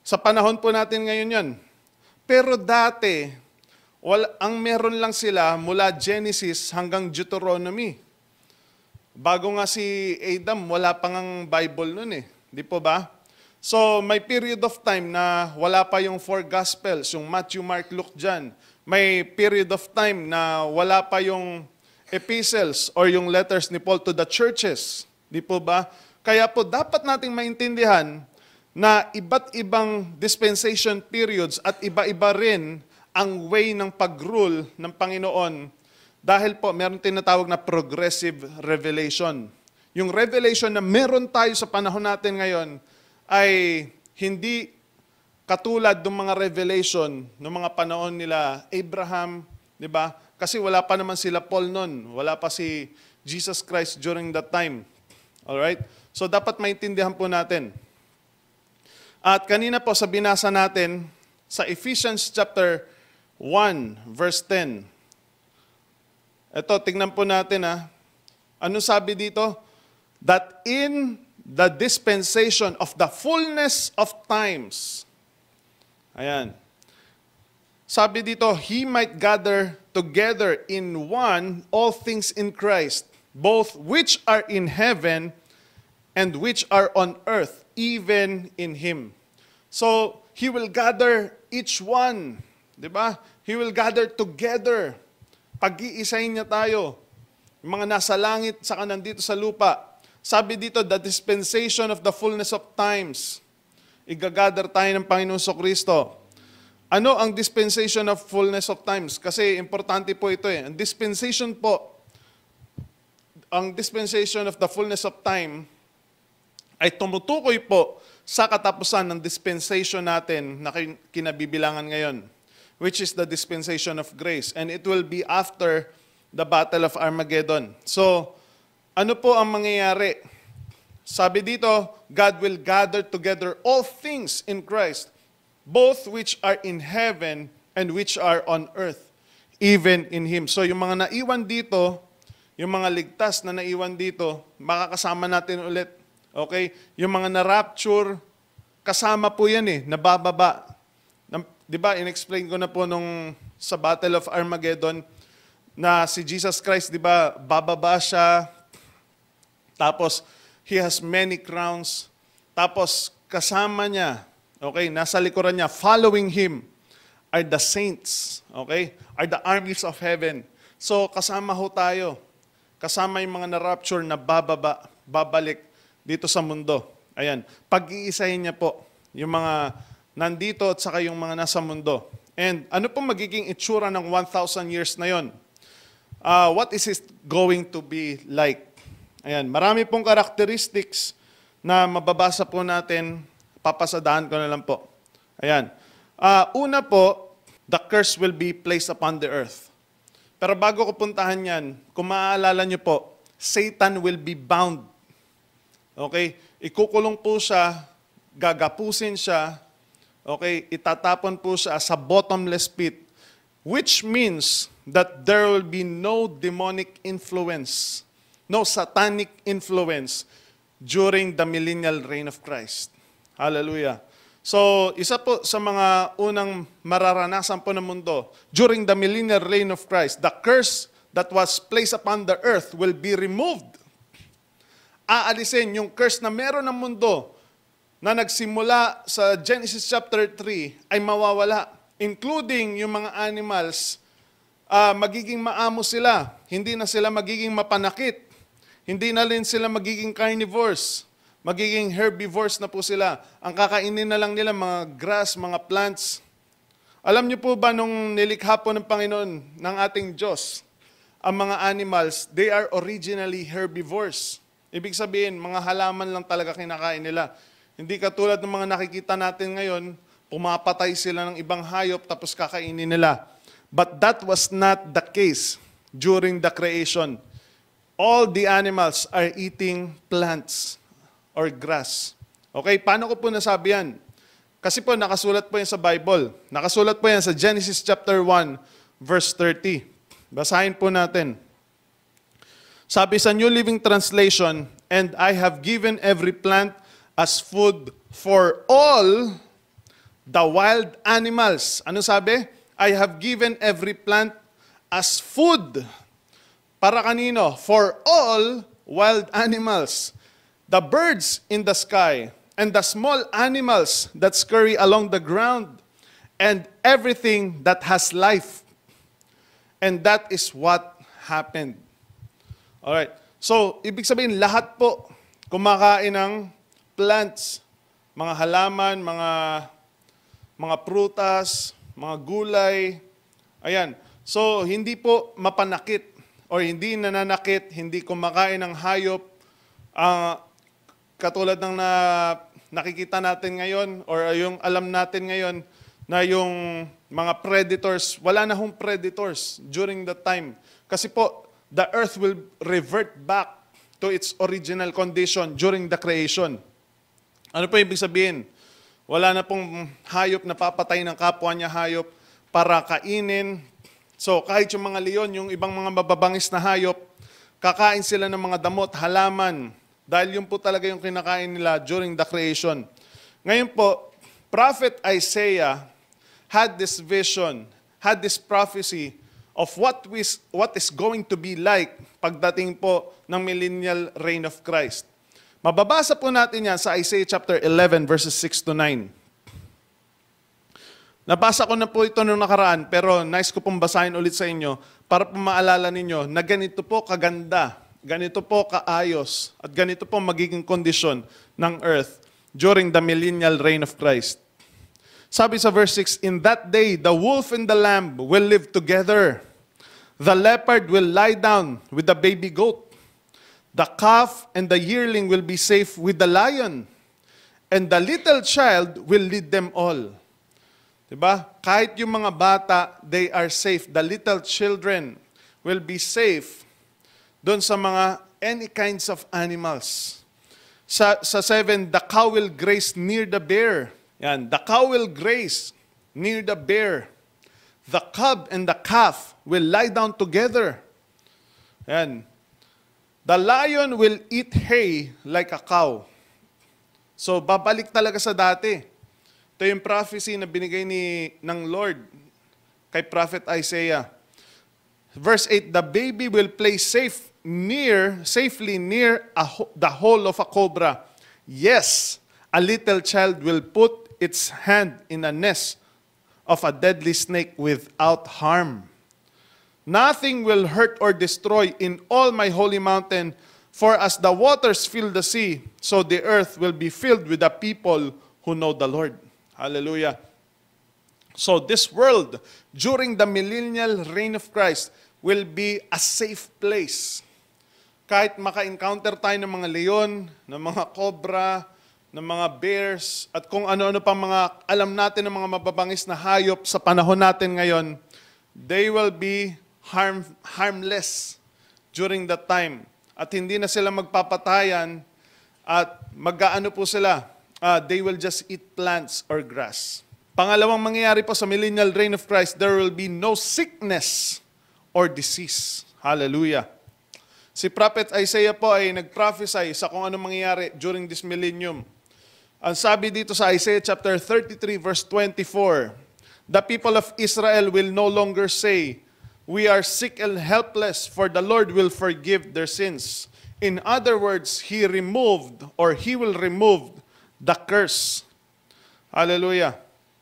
Sa panahon po natin ngayon yan. Pero dati, ang meron lang sila mula Genesis hanggang Deuteronomy. Bago nga si Adam, wala pang ang Bible nun eh. Di po ba? So, may period of time na wala pa yung four Gospels, yung Matthew, Mark, Luke dyan. May period of time na wala pa yung epistles or yung letters ni Paul to the churches. Di po ba? Kaya po, dapat nating maintindihan na iba't ibang dispensation periods at iba-iba rin ang way ng pag-rule ng Panginoon dahil po meron tinatawag na progressive revelation. Yung revelation na meron tayo sa panahon natin ngayon ay hindi katulad ng mga revelation ng mga panahon nila Abraham, di ba? Kasi wala pa naman sila Paul noon, wala pa si Jesus Christ during that time. Alright? So dapat maintindihan po natin. At kanina po sa binasa natin sa Ephesians chapter 1 verse 10. Ito, tingnan po natin Ano sabi dito? That in the dispensation of the fullness of times. Ayan. Sabi dito, He might gather together in one all things in Christ, both which are in heaven and which are on earth, even in Him. So, He will gather each one. Diba? He will gather together. Pag-iisahin niya tayo. Yung mga nasa langit, saka nandito sa lupa. Sabi dito, the dispensation of the fullness of times. Igagather tayo ng Panginoon Kristo. Ano ang dispensation of fullness of times? Kasi importante po ito eh. Ang dispensation of the fullness of time ay tumutukoy po sa katapusan ng dispensation natin na kinabibilangan ngayon, which is the dispensation of grace. And it will be after the Battle of Armageddon. So, ano po ang mangyayari? Sabi dito, God will gather together all things in Christ, both which are in heaven and which are on earth, even in Him. So yung mga naiwan dito, yung mga ligtas na naiwan dito, makakasama natin ulit. Okay? Yung mga na-rapture, kasama po yan nabababa. Di ba, in-explain ko na po sa Battle of Armageddon, na si Jesus Christ, di ba, bababa siya, tapos, He has many crowns. Tapos, kasama niya, okay, nasa likuran niya, following Him, are the saints, okay, are the armies of heaven. So, kasama ho tayo. Kasama yung mga na-rapture na babalik dito sa mundo. Ayan, pag-iisahin niya po yung mga nandito at saka yung mga nasa mundo. And ano pong magiging itsura ng 1,000 years na yon? What is it going to be like? Ayan, marami pong characteristics na mababasa po natin, papasadahan ko na lang po. Ayan. Una po, the curse will be placed upon the earth. Pero bago ko puntahan yan, kung maaalala nyo po, Satan will be bound. Okay? Ikukulong po siya, gagapusin siya, okay? Itatapon po siya sa bottomless pit, which means that there will be no demonic influence, no satanic influence during the millennial reign of Christ. Hallelujah. So, isa po sa mga unang mararanasan po ng mundo, during the millennial reign of Christ, the curse that was placed upon the earth will be removed. Aalisin yung curse na meron ng mundo na nagsimula sa Genesis chapter 3 ay mawawala, including yung mga animals, magiging maamo sila, hindi na sila magiging mapanakit, hindi na rin sila magiging carnivores, magiging herbivores na po sila. Ang kakainin na lang nila mga grass, mga plants. Alam niyo po ba nung nilikha po ng Panginoon, ng ating Diyos, ang mga animals, they are originally herbivores. Ibig sabihin, mga halaman lang talaga kinakain nila. Hindi katulad ng mga nakikita natin ngayon, pumapatay sila ng ibang hayop tapos kakainin nila. But that was not the case during the creation. All the animals are eating plants or grass. Okay, paano ko po nasabi yan? Kasi po nakasulat po yan sa Bible. Nakasulat po yan sa Genesis chapter 1, verse 30. Basahin po natin. Sabi sa New Living Translation, "And I have given every plant as food for all the wild animals. Ano sabi? I have given every plant as food. Para kanino? For all wild animals. The birds in the sky, and the small animals that scurry along the ground, and everything that has life. And that is what happened. Alright. So, ibig sabihin, lahat po kumakain ng plants, mga halaman, mga prutas, mga gulay. Ayan. So, hindi po mapanakit or hindi nananakit, hindi kumakain ng hayop. Katulad ng nakikita natin ngayon or yung alam natin ngayon na yung mga predators, wala na hong predators during that time. Kasi po, the earth will revert back to its original condition during the creation. Ano po ibig sabihin? Wala na pong hayop na papatay ng kapwa niya hayop para kainin. So kahit yung mga leon, yung ibang mga mababangis na hayop, kakain sila ng mga damot, halaman, dahil yun po talaga yung kinakain nila during the creation. Ngayon po, Prophet Isaiah had this vision, had this prophecy of what is going to be like pagdating po ng millennial reign of Christ. Mababasa po natin yan sa Isaiah chapter 11 verses 6 to 9. Nabasa ko na po ito noong nakaraan, pero nice ko pong basahin ulit sa inyo para po maalala ninyo na ganito po kaganda, ganito po kaayos, at ganito po magiging kondisyon ng earth during the millennial reign of Christ. Sabi sa verse 6, in that day, the wolf and the lamb will live together. The leopard will lie down with the baby goat. The calf and the yearling will be safe with the lion. And the little child will lead them all. Diba? Kahit yung mga bata, they are safe. The little children will be safe doon sa mga any kinds of animals. Sa 7, the cow will graze near the bear. Yan, the cow will graze near the bear. The cub and the calf will lie down together. Yan. The lion will eat hay like a cow. So, babalik talaga sa dati. Ito yung prophecy na binigay ng Lord kay Prophet Isaiah. Verse 8, the baby will play safely near the hole of a cobra. Yes, a little child will put its hand in a nest of a deadly snake without harm. Nothing will hurt or destroy in all my holy mountain, for as the waters fill the sea, so the earth will be filled with the people who know the Lord. Hallelujah. So this world, during the millennial reign of Christ, will be a safe place. Kahit maka-encounter tayo ng mga leon, ng mga cobra, ng mga bears, at kung ano-ano pang mga alam natin ng mga mababangis na hayop sa panahon natin ngayon, they will be harmless during that time. At hindi na sila magpapatayan at mag-aano po sila, they will just eat plants or grass. Pangalawang mangyayari po sa millennial reign of Christ, there will be no sickness or disease. Hallelujah. Si Prophet Isaiah po ay nag-prophesy sa kung ano mangyayari during this millennium. Ang sabi dito sa Isaiah chapter 33 verse 24, the people of Israel will no longer say, we are sick and helpless, for the Lord will forgive their sins. In other words, He will remove the curse. Hallelujah.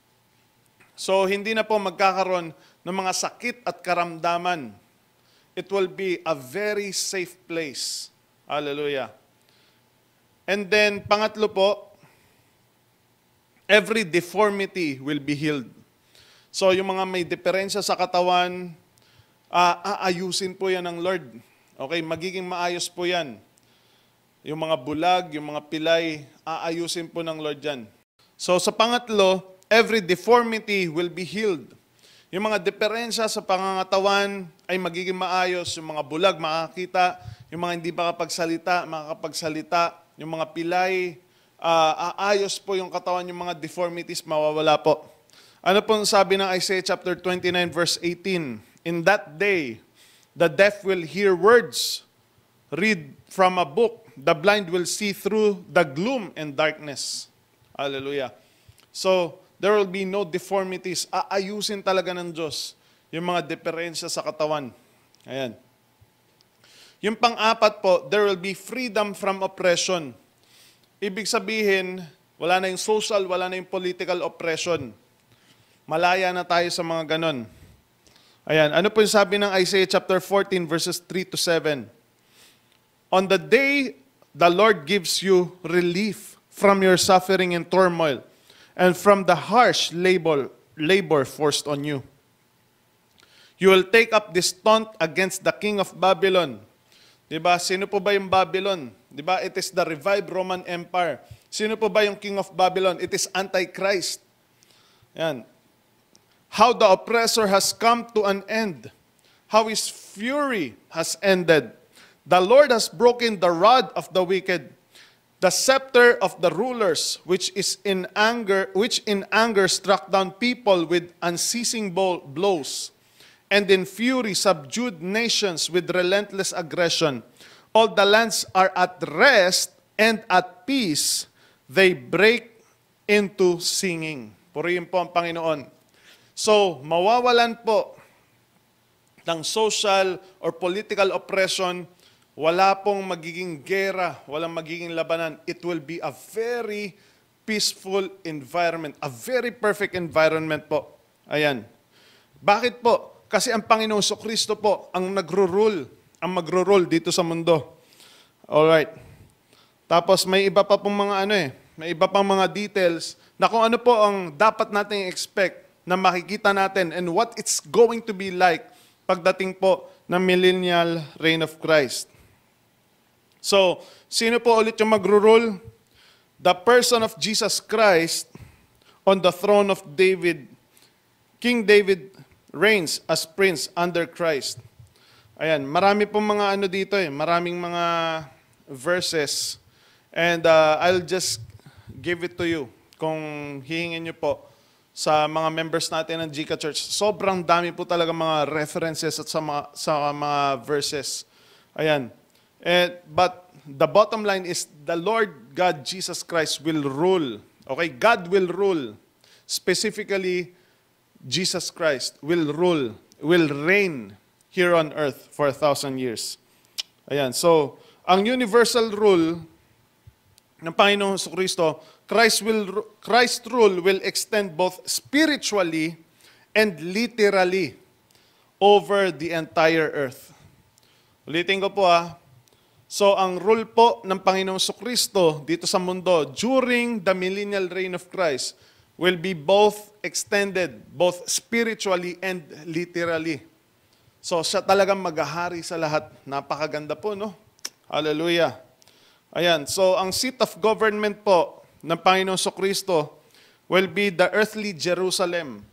So, hindi na po magkakaroon ng mga sakit at karamdaman. It will be a very safe place. Hallelujah. And then, pangatlo po, every deformity will be healed. So, yung mga may diferensya sa katawan, aayusin po yan ng Lord. Okay, magiging maayos po yan. Yung mga bulag, yung mga pilay, aayusin po ng Lord yan. So sa pangatlo, every deformity will be healed. Yung mga diferensya sa pangangatawan ay magiging maayos. Yung mga bulag, makakita. Yung mga hindi makapagsalita, makakapagsalita. Yung mga pilay, aayos po yung katawan. Yung mga deformities, mawawala po. Ano po sabi ng Isaiah chapter 29 verse 18? In that day, the deaf will hear words, read from a book. The blind will see through the gloom and darkness. Hallelujah. So, There will be no deformities. Aayusin talaga ng Diyos yung mga diferensya sa katawan. Ayan. Yung pang-apat po, there will be freedom from oppression. Ibig sabihin, wala na yung social, wala na yung political oppression. Malaya na tayo sa mga ganon. Ayan, ano po yung sabi ng Isaiah chapter 14 verses 3 to 7? On the day the Lord gives you relief from your suffering and turmoil, and from the harsh labor forced on you. You will take up this taunt against the king of Babylon. Diba? Sino po ba yung Babylon? Diba? It is the revived Roman Empire. Sino po ba yung king of Babylon? It is Antichrist. Yan. How the oppressor has come to an end. How his fury has ended. The Lord has broken the rod of the wicked, the scepter of the rulers, which in anger struck down people with unceasing blows, and in fury subdued nations with relentless aggression. All the lands are at rest and at peace. They break into singing. Purihin po ang Panginoon. So, mawawalan po ng social or political oppression, wala pong magiging gera, walang magiging labanan. It will be a very peaceful environment, a very perfect environment po. Ayan. Bakit po? Kasi ang Panginoong Kristo po ang magro-rule dito sa mundo. Alright. Tapos may iba pa pong mga may iba pang mga details na kung ano po ang dapat nating expect na makikita natin and what it's going to be like pagdating po ng millennial reign of Christ. So, sino po ulit yung magro-rule? The person of Jesus Christ on the throne of David. King David reigns as prince under Christ. Ayan, marami pong mga dito maraming mga verses. And I'll just give it to you kung hihingin nyo po sa mga members natin ng JicaChurch. Sobrang dami po talaga mga references at sa mga verses. Ayan. But the bottom line is the Lord God Jesus Christ will rule. Okay, God will rule. Specifically, Jesus Christ will rule, will reign here on earth for 1,000 years. Ayan, so, ang universal rule ng Panginoong Kristo, Christ's rule will extend both spiritually and literally over the entire earth. Ulitin ko po So, ang rule po ng Panginoong Kristo dito sa mundo during the millennial reign of Christ will be both extended, both spiritually and literally. So, siya talagang maghahari sa lahat. Napakaganda po, no? Hallelujah. Ayan, so ang seat of government po ng Panginoong Kristo will be the earthly Jerusalem.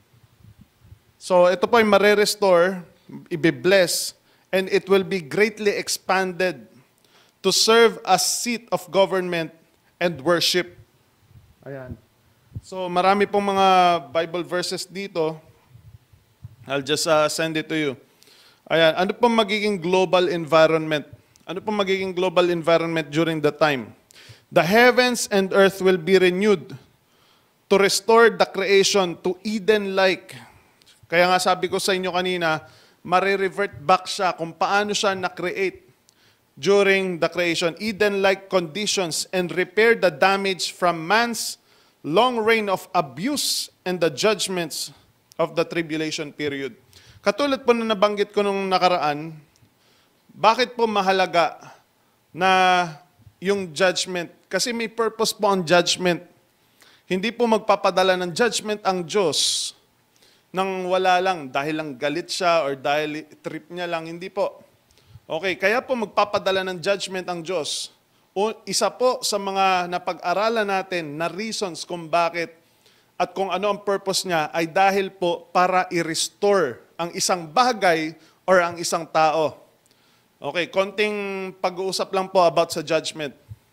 So, ito po ay mare-restore, i-bless, and it will be greatly expanded to serve as seat of government and worship. Ayan. So, marami pong mga Bible verses dito. I'll just send it to you. Ayan. Ano pong magiging global environment? Ano pong magiging global environment during the time? The heavens and earth will be renewed to restore the creation to Eden-like. Kaya nga sabi ko sa inyo kanina, marirevert back siya kung paano siya na-create during the creation, Eden-like conditions, and repair the damage from man's long reign of abuse and the judgments of the tribulation period. Katulad po na nabanggit ko nung nakaraan, bakit po mahalaga na yung judgment? Kasi may purpose po ang judgment. Hindi po magpapadala ng judgment ang Diyos nang wala lang, dahil lang galit siya or dahil trip niya lang, hindi po. Okay, kaya po magpapadala ng judgment ang Diyos. Isa po sa mga napag-aralan natin na reasons kung bakit at kung ano ang purpose niya ay dahil po para i-restore ang isang bagay or ang isang tao. Okay, konting pag-uusap lang po about sa judgment.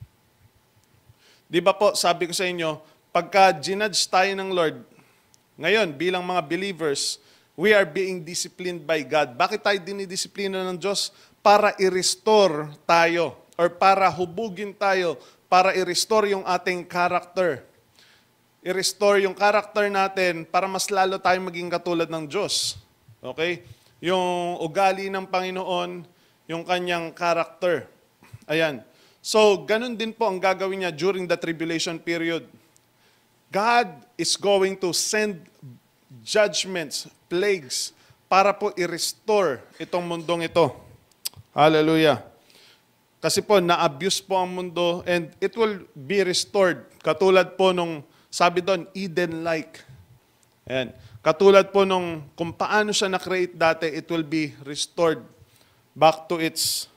Di ba po, sabi ko sa inyo, pagka ginudge tayo ng Lord, ngayon bilang mga believers, we are being disciplined by God. Bakit tayo dinidisiplina ng Diyos? Para i-restore tayo or para hubugin tayo, para i-restore yung ating character. i-restore yung character natin para mas lalo tayong maging katulad ng Diyos. Okay? Yung ugali ng Panginoon, yung kanyang character. Ayan. So, ganun din po ang gagawin niya during the tribulation period. God is going to send judgments, plagues, para po i-restore itong mundong ito. Hallelujah. Kasi po, na-abuse po ang mundo and it will be restored. Katulad po nung, sabi doon, Eden-like. Ayan. Katulad po nung kung paano siya na-create dati, it will be restored back to its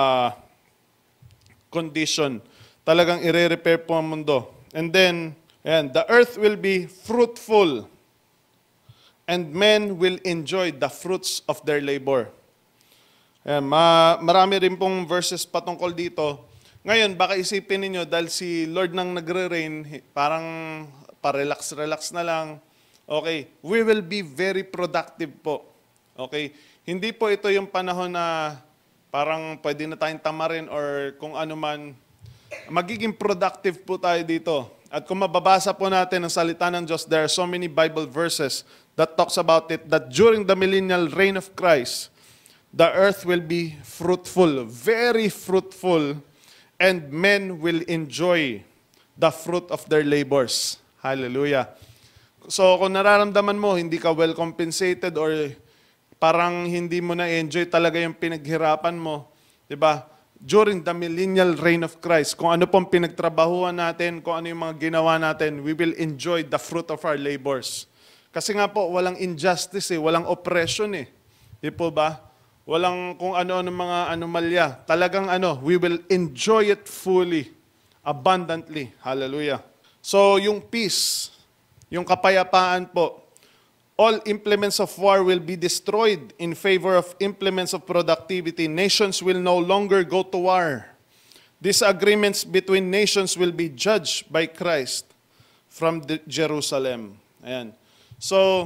condition. Talagang i-repair po ang mundo. And then, ayan, the earth will be fruitful and men will enjoy the fruits of their labor. Ayan, marami rin pong verses patungkol dito. Ngayon, baka isipin ninyo, dahil si Lord nang nagre-reign, parang pa-relax-relax na lang. Okay, we will be very productive po. Okay, hindi po ito yung panahon na parang pwede na tayong tamarin or kung ano man. Magiging productive po tayo dito. At kung mababasa po natin ang salita ng Diyos, there are so many Bible verses that talks about it, that during the millennial reign of Christ, the earth will be fruitful, very fruitful, and men will enjoy the fruit of their labors. Hallelujah. So kung nararamdaman mo, hindi ka well compensated or parang hindi mo na-enjoy talaga yung pinaghirapan mo, di ba? During the millennial reign of Christ, kung ano pong pinagtrabahuan natin, kung ano yung mga ginawa natin, we will enjoy the fruit of our labors. Kasi nga po, walang injustice walang oppression Di po ba? Walang kung ano-ano mga anomalya. Talagang we will enjoy it fully, abundantly. Hallelujah. So yung peace, yung kapayapaan po, all implements of war will be destroyed in favor of implements of productivity. Nations will no longer go to war. Disagreements between nations will be judged by Christ from Jerusalem. Ayan. So,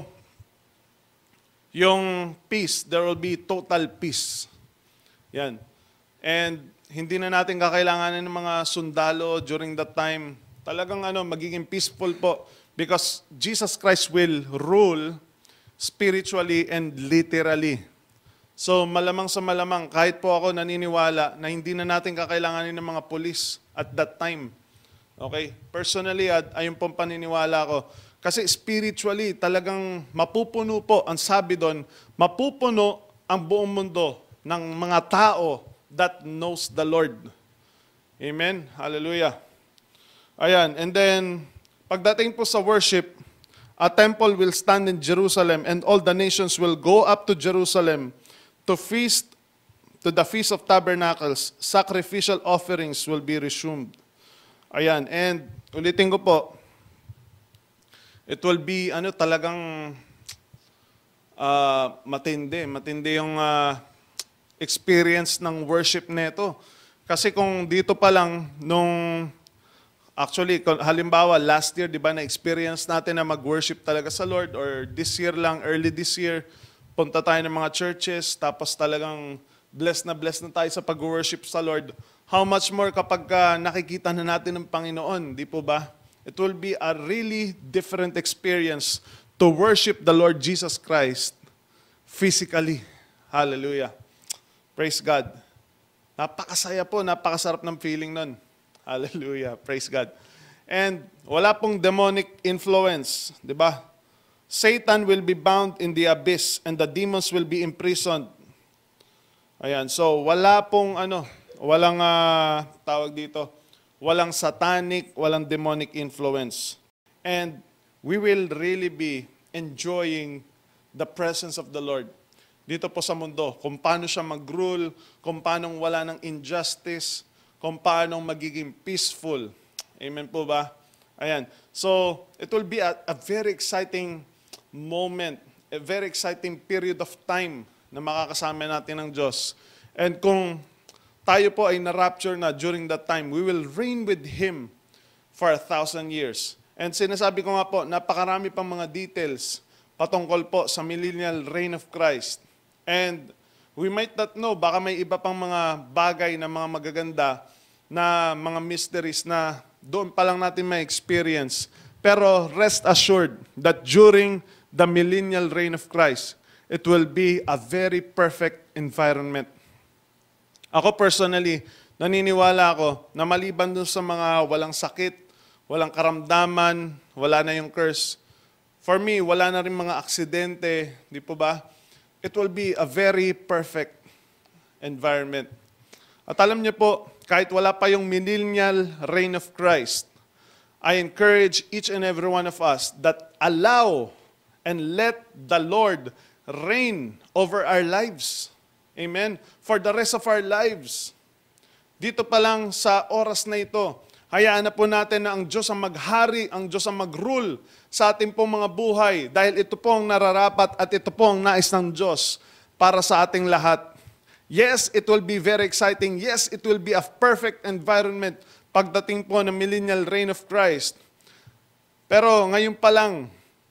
yung peace, there will be total peace. Yan. And hindi na natin kakailanganin ng mga sundalo during that time. Talagang magiging peaceful po. Because Jesus Christ will rule spiritually and literally. So malamang sa malamang, kahit po ako naniniwala na hindi na natin kakailanganin ng mga pulis at that time. Okay? Personally, ayun pong paniniwala ko. Kasi spiritually, talagang mapupuno po, ang sabi doon, mapupuno ang buong mundo ng mga tao that knows the Lord. Amen? Hallelujah. Ayan, and then, pagdating po sa worship, a temple will stand in Jerusalem and all the nations will go up to Jerusalem to the Feast of Tabernacles. Sacrificial offerings will be resumed. Ayan, and ulitin ko po, it will be talagang matindi yung experience ng worship neto. Kasi kung dito pa lang actually, halimbawa, last year, di ba, na-experience natin na mag-worship talaga sa Lord, or this year lang, early this year, punta tayo ng mga churches, tapos talagang blessed na tayo sa pag-worship sa Lord. How much more kapag nakikita na natin ng Panginoon, di po ba? It will be a really different experience to worship the Lord Jesus Christ physically. Hallelujah. Praise God. Napakasaya po, napakasarap ng feeling nun. Hallelujah. Praise God. And wala pong demonic influence, di ba? Satan will be bound in the abyss and the demons will be imprisoned. Ayan. So wala pong walang tawag dito, walang satanic, walang demonic influence. And we will really be enjoying the presence of the Lord dito po sa mundo. Kung paano siya mag-rule, kung paano wala ng injustice, kung paano magiging peaceful. Amen po ba? Ayan. So, it will be a very exciting moment, a very exciting period of time na makakasama natin ng Diyos. And kung tayo po ay na-rapture na during that time, we will reign with Him for 1,000 years. And sinasabi ko nga po, napakarami pang mga details patungkol po sa millennial reign of Christ. And we might not know, baka may iba pang mga bagay na mga magaganda na mga mysteries na doon pa lang natin may experience. Pero rest assured that during the millennial reign of Christ, it will be a very perfect environment. Ako personally, naniniwala ako na maliban dun sa mga walang sakit, walang karamdaman, wala na yung curse, for me, wala na rin mga aksidente, di po ba? It will be a very perfect environment. At alam niyo po, kahit wala pa yung millennial reign of Christ, I encourage each and every one of us that allow and let the Lord reign over our lives. Amen? For the rest of our lives. Dito pa lang sa oras na ito, hayaan na po natin na ang Diyos ang maghari, ang Diyos ang mag-rule sa ating pong mga buhay dahil ito po ang nararapat at ito po ang nais ng Diyos para sa ating lahat. Yes, it will be very exciting. Yes, it will be a perfect environment pagdating po ng millennial reign of Christ. Pero ngayon pa lang,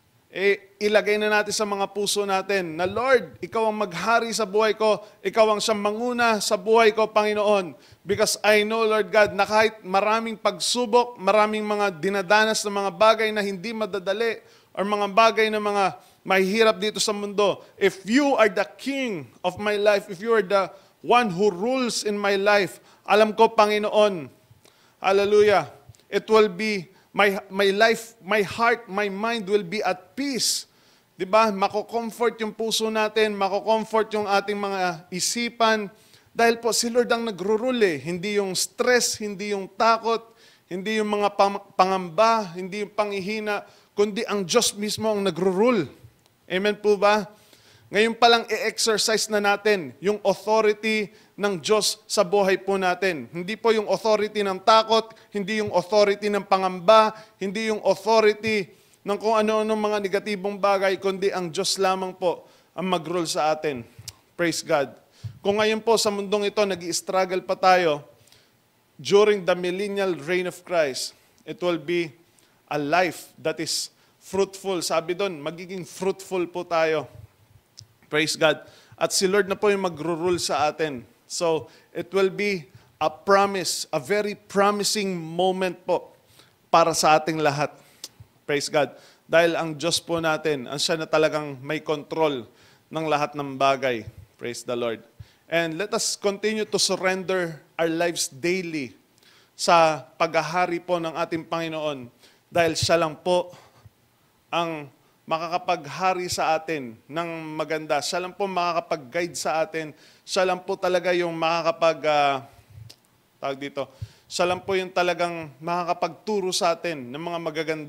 ilagay na natin sa mga puso natin na Lord, Ikaw ang maghari sa buhay ko, Ikaw ang siyang manguna sa buhay ko, Panginoon. Because I know, Lord God, na kahit maraming pagsubok, maraming mga dinadanas na mga bagay na hindi madadali, or mga bagay na mga mahihirap dito sa mundo, if You are the King of my life, if You are the one who rules in my life, alam ko, Panginoon, hallelujah, it will be my life, my heart, my mind will be at peace. Diba? Mako-comfort yung puso natin, mako-comfort yung ating mga isipan. Dahil po si Lord ang nagro-rule. Hindi yung stress, hindi yung takot, hindi yung mga pangamba, hindi yung panghihina, kundi ang Diyos mismo ang nagro-rule. Amen po ba? Ngayon palang i-exercise na natin yung authority ng Diyos sa buhay po natin. Hindi po yung authority ng takot, hindi yung authority ng pangamba, hindi yung authority ng kung ano-ano mga negatibong bagay, kundi ang Diyos lamang po ang mag-rule sa atin. Praise God. Kung ngayon po sa mundong ito, nag-i-struggle pa tayo, during the millennial reign of Christ, it will be a life that is fruitful. Sabi doon, magiging fruitful po tayo. Praise God. At si Lord na po yung magro-rule sa atin. So, it will be a promise, a very promising moment po para sa ating lahat. Praise God. Dahil ang Diyos po natin, ang siya na talagang may control ng lahat ng bagay. Praise the Lord. And let us continue to surrender our lives daily sa paghahari po ng ating Panginoon. Dahil siya lang po ang makakapaghari sa atin ng maganda. Siya lang po makakapag-guide sa atin. Siya lang po talaga yung siya lang po yung talagang makakapagturo sa atin ng mga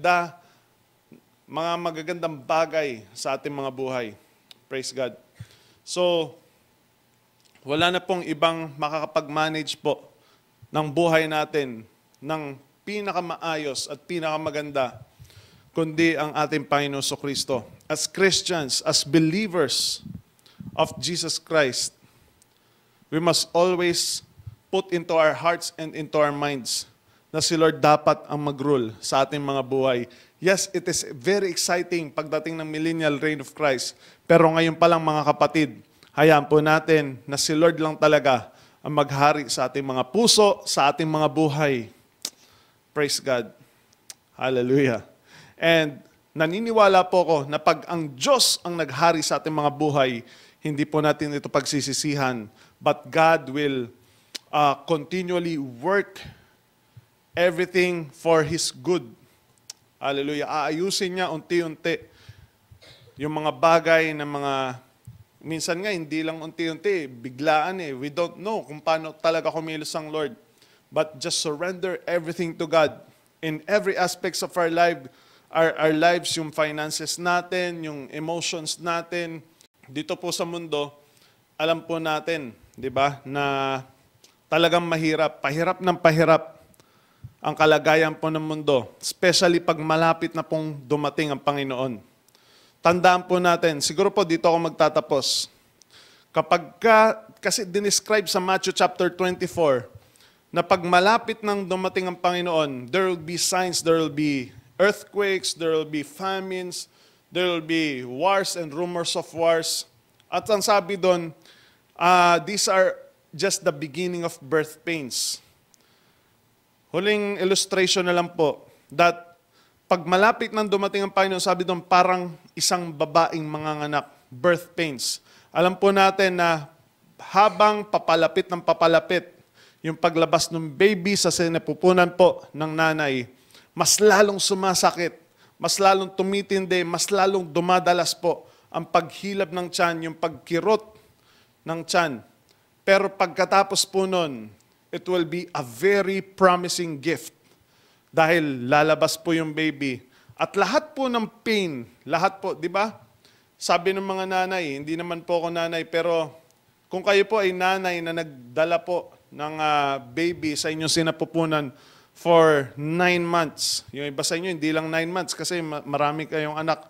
magagandang bagay sa ating mga buhay. Praise God. So, wala na pong ibang makakapag-manage po ng buhay natin ng pinakamaayos at pinakamaganda kundi ang ating Panginoon Kristo. As Christians, as believers of Jesus Christ, we must always put into our hearts and into our minds na si Lord dapat ang mag-rule sa ating mga buhay. Yes, it is very exciting pagdating ng millennial reign of Christ. Pero ngayon pa lang mga kapatid, hayaan po natin na si Lord lang talaga ang maghari sa ating mga puso, sa ating mga buhay. Praise God. Hallelujah. And naniniwala po ako na pag ang Diyos ang naghari sa ating mga buhay, hindi po natin ito pagsisisihan. But God will continually work everything for His good. Hallelujah. Aayusin niya unti-unti yung mga bagay na minsan nga hindi lang unti-unti, biglaan eh. We don't know kung paano talaga kumilos ang Lord. But just surrender everything to God in every aspects of our life. Our lives, yung finances natin, yung emotions natin. Dito po sa mundo, alam po natin, di ba, na talagang mahirap, pahirap ng pahirap ang kalagayan po ng mundo. Especially pag malapit na pong dumating ang Panginoon. Tandaan po natin, siguro po dito ako magtatapos. Kasi dinescribe sa Matthew chapter 24, na pag malapit nang dumating ang Panginoon, there will be signs, there will be earthquakes, there will be famines, there will be wars and rumors of wars. At ang sabi doon, these are just the beginning of birth pains. Huling illustration na lang po, that Pag malapit nang dumating ang Panginoon, sabi doon, parang isang babaeng manganganak, birth pains. Alam po natin na habang papalapit ng papalapit, yung paglabas ng baby sa sinapupunan po ng nanay, mas lalong sumasakit, mas lalong tumitindi, mas lalong dumadalas po ang paghilab ng tiyan, yung pagkirot ng tiyan. Pero pagkatapos po nun, it will be a very promising gift. Dahil lalabas po yung baby. At lahat po ng pain, lahat po, di ba? Sabi ng mga nanay, hindi naman po ako nanay, pero kung kayo po ay nanay na nagdala po ng baby sa inyong sinapupunan for 9 months. Yung iba sa inyo, hindi lang 9 months kasi marami kayong anak.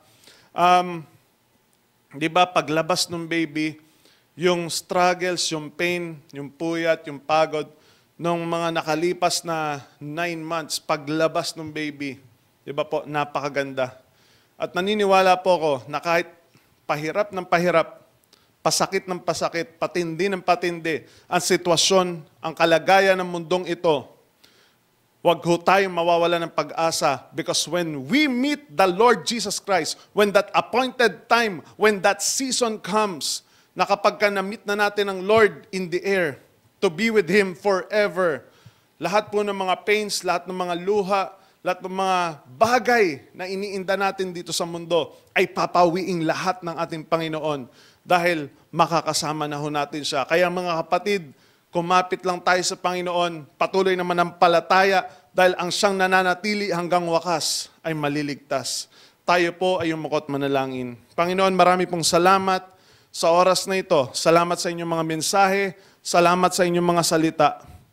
Di ba, paglabas ng baby, yung struggles, yung pain, yung puyat, yung pagod, nung mga nakalipas na 9 months, paglabas ng baby, di ba po, napakaganda. At naniniwala po ako na kahit pahirap ng pahirap, pasakit ng pasakit, patindi ng patindi, ang sitwasyon, ang kalagayan ng mundong ito, huwag ho tayong mawawala ng pag-asa because when we meet the Lord Jesus Christ, when that appointed time, when that season comes, na kapag na-meet na natin ang Lord in the air, to be with Him forever, lahat po ng mga pains, lahat ng mga luha, lahat ng mga bagay na iniinda natin dito sa mundo, ay papawiing lahat ng ating Panginoon dahil makakasama na ho natin siya. Kaya mga kapatid, kumapit lang tayo sa Panginoon, patuloy naman ang palataya dahil ang siyang nananatili hanggang wakas ay maliligtas. Tayo po ay umukot manalangin. Panginoon, marami pong salamat sa oras na ito. Salamat sa inyong mga mensahe, salamat sa inyong mga salita.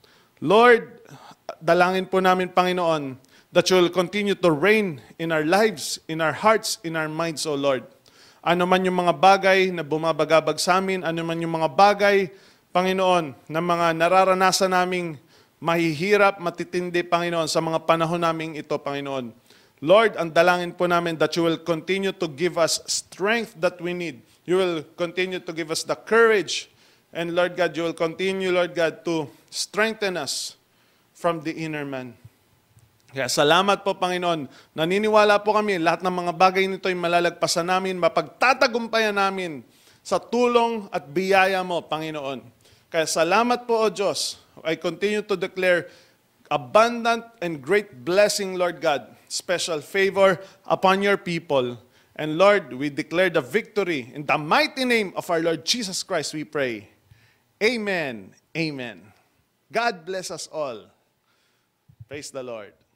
Lord, dalangin po namin, Panginoon, that you will continue to reign in our lives, in our hearts, in our minds, O Lord. Ano man yung mga bagay na bumabagabag sa amin, ano man yung mga bagay, Panginoon, na mga nararanasan naming mahihirap, matitindi, Panginoon, sa mga panahon naming ito, Panginoon. Lord, ang dalangin po namin that you will continue to give us strength that we need. You will continue to give us the courage. And Lord God, you will continue, Lord God, to strengthen us from the inner man. Kaya salamat po, Panginoon. Naniniwala po kami, lahat ng mga bagay nito ay malalagpasan namin, mapagtatagumpayan namin sa tulong at biyaya mo, Panginoon. Kaya salamat po, O Diyos. I continue to declare abundant and great blessing, Lord God, special favor upon your people. And Lord, we declare the victory in the mighty name of our Lord Jesus Christ, we pray. Amen. Amen. God bless us all. Praise the Lord.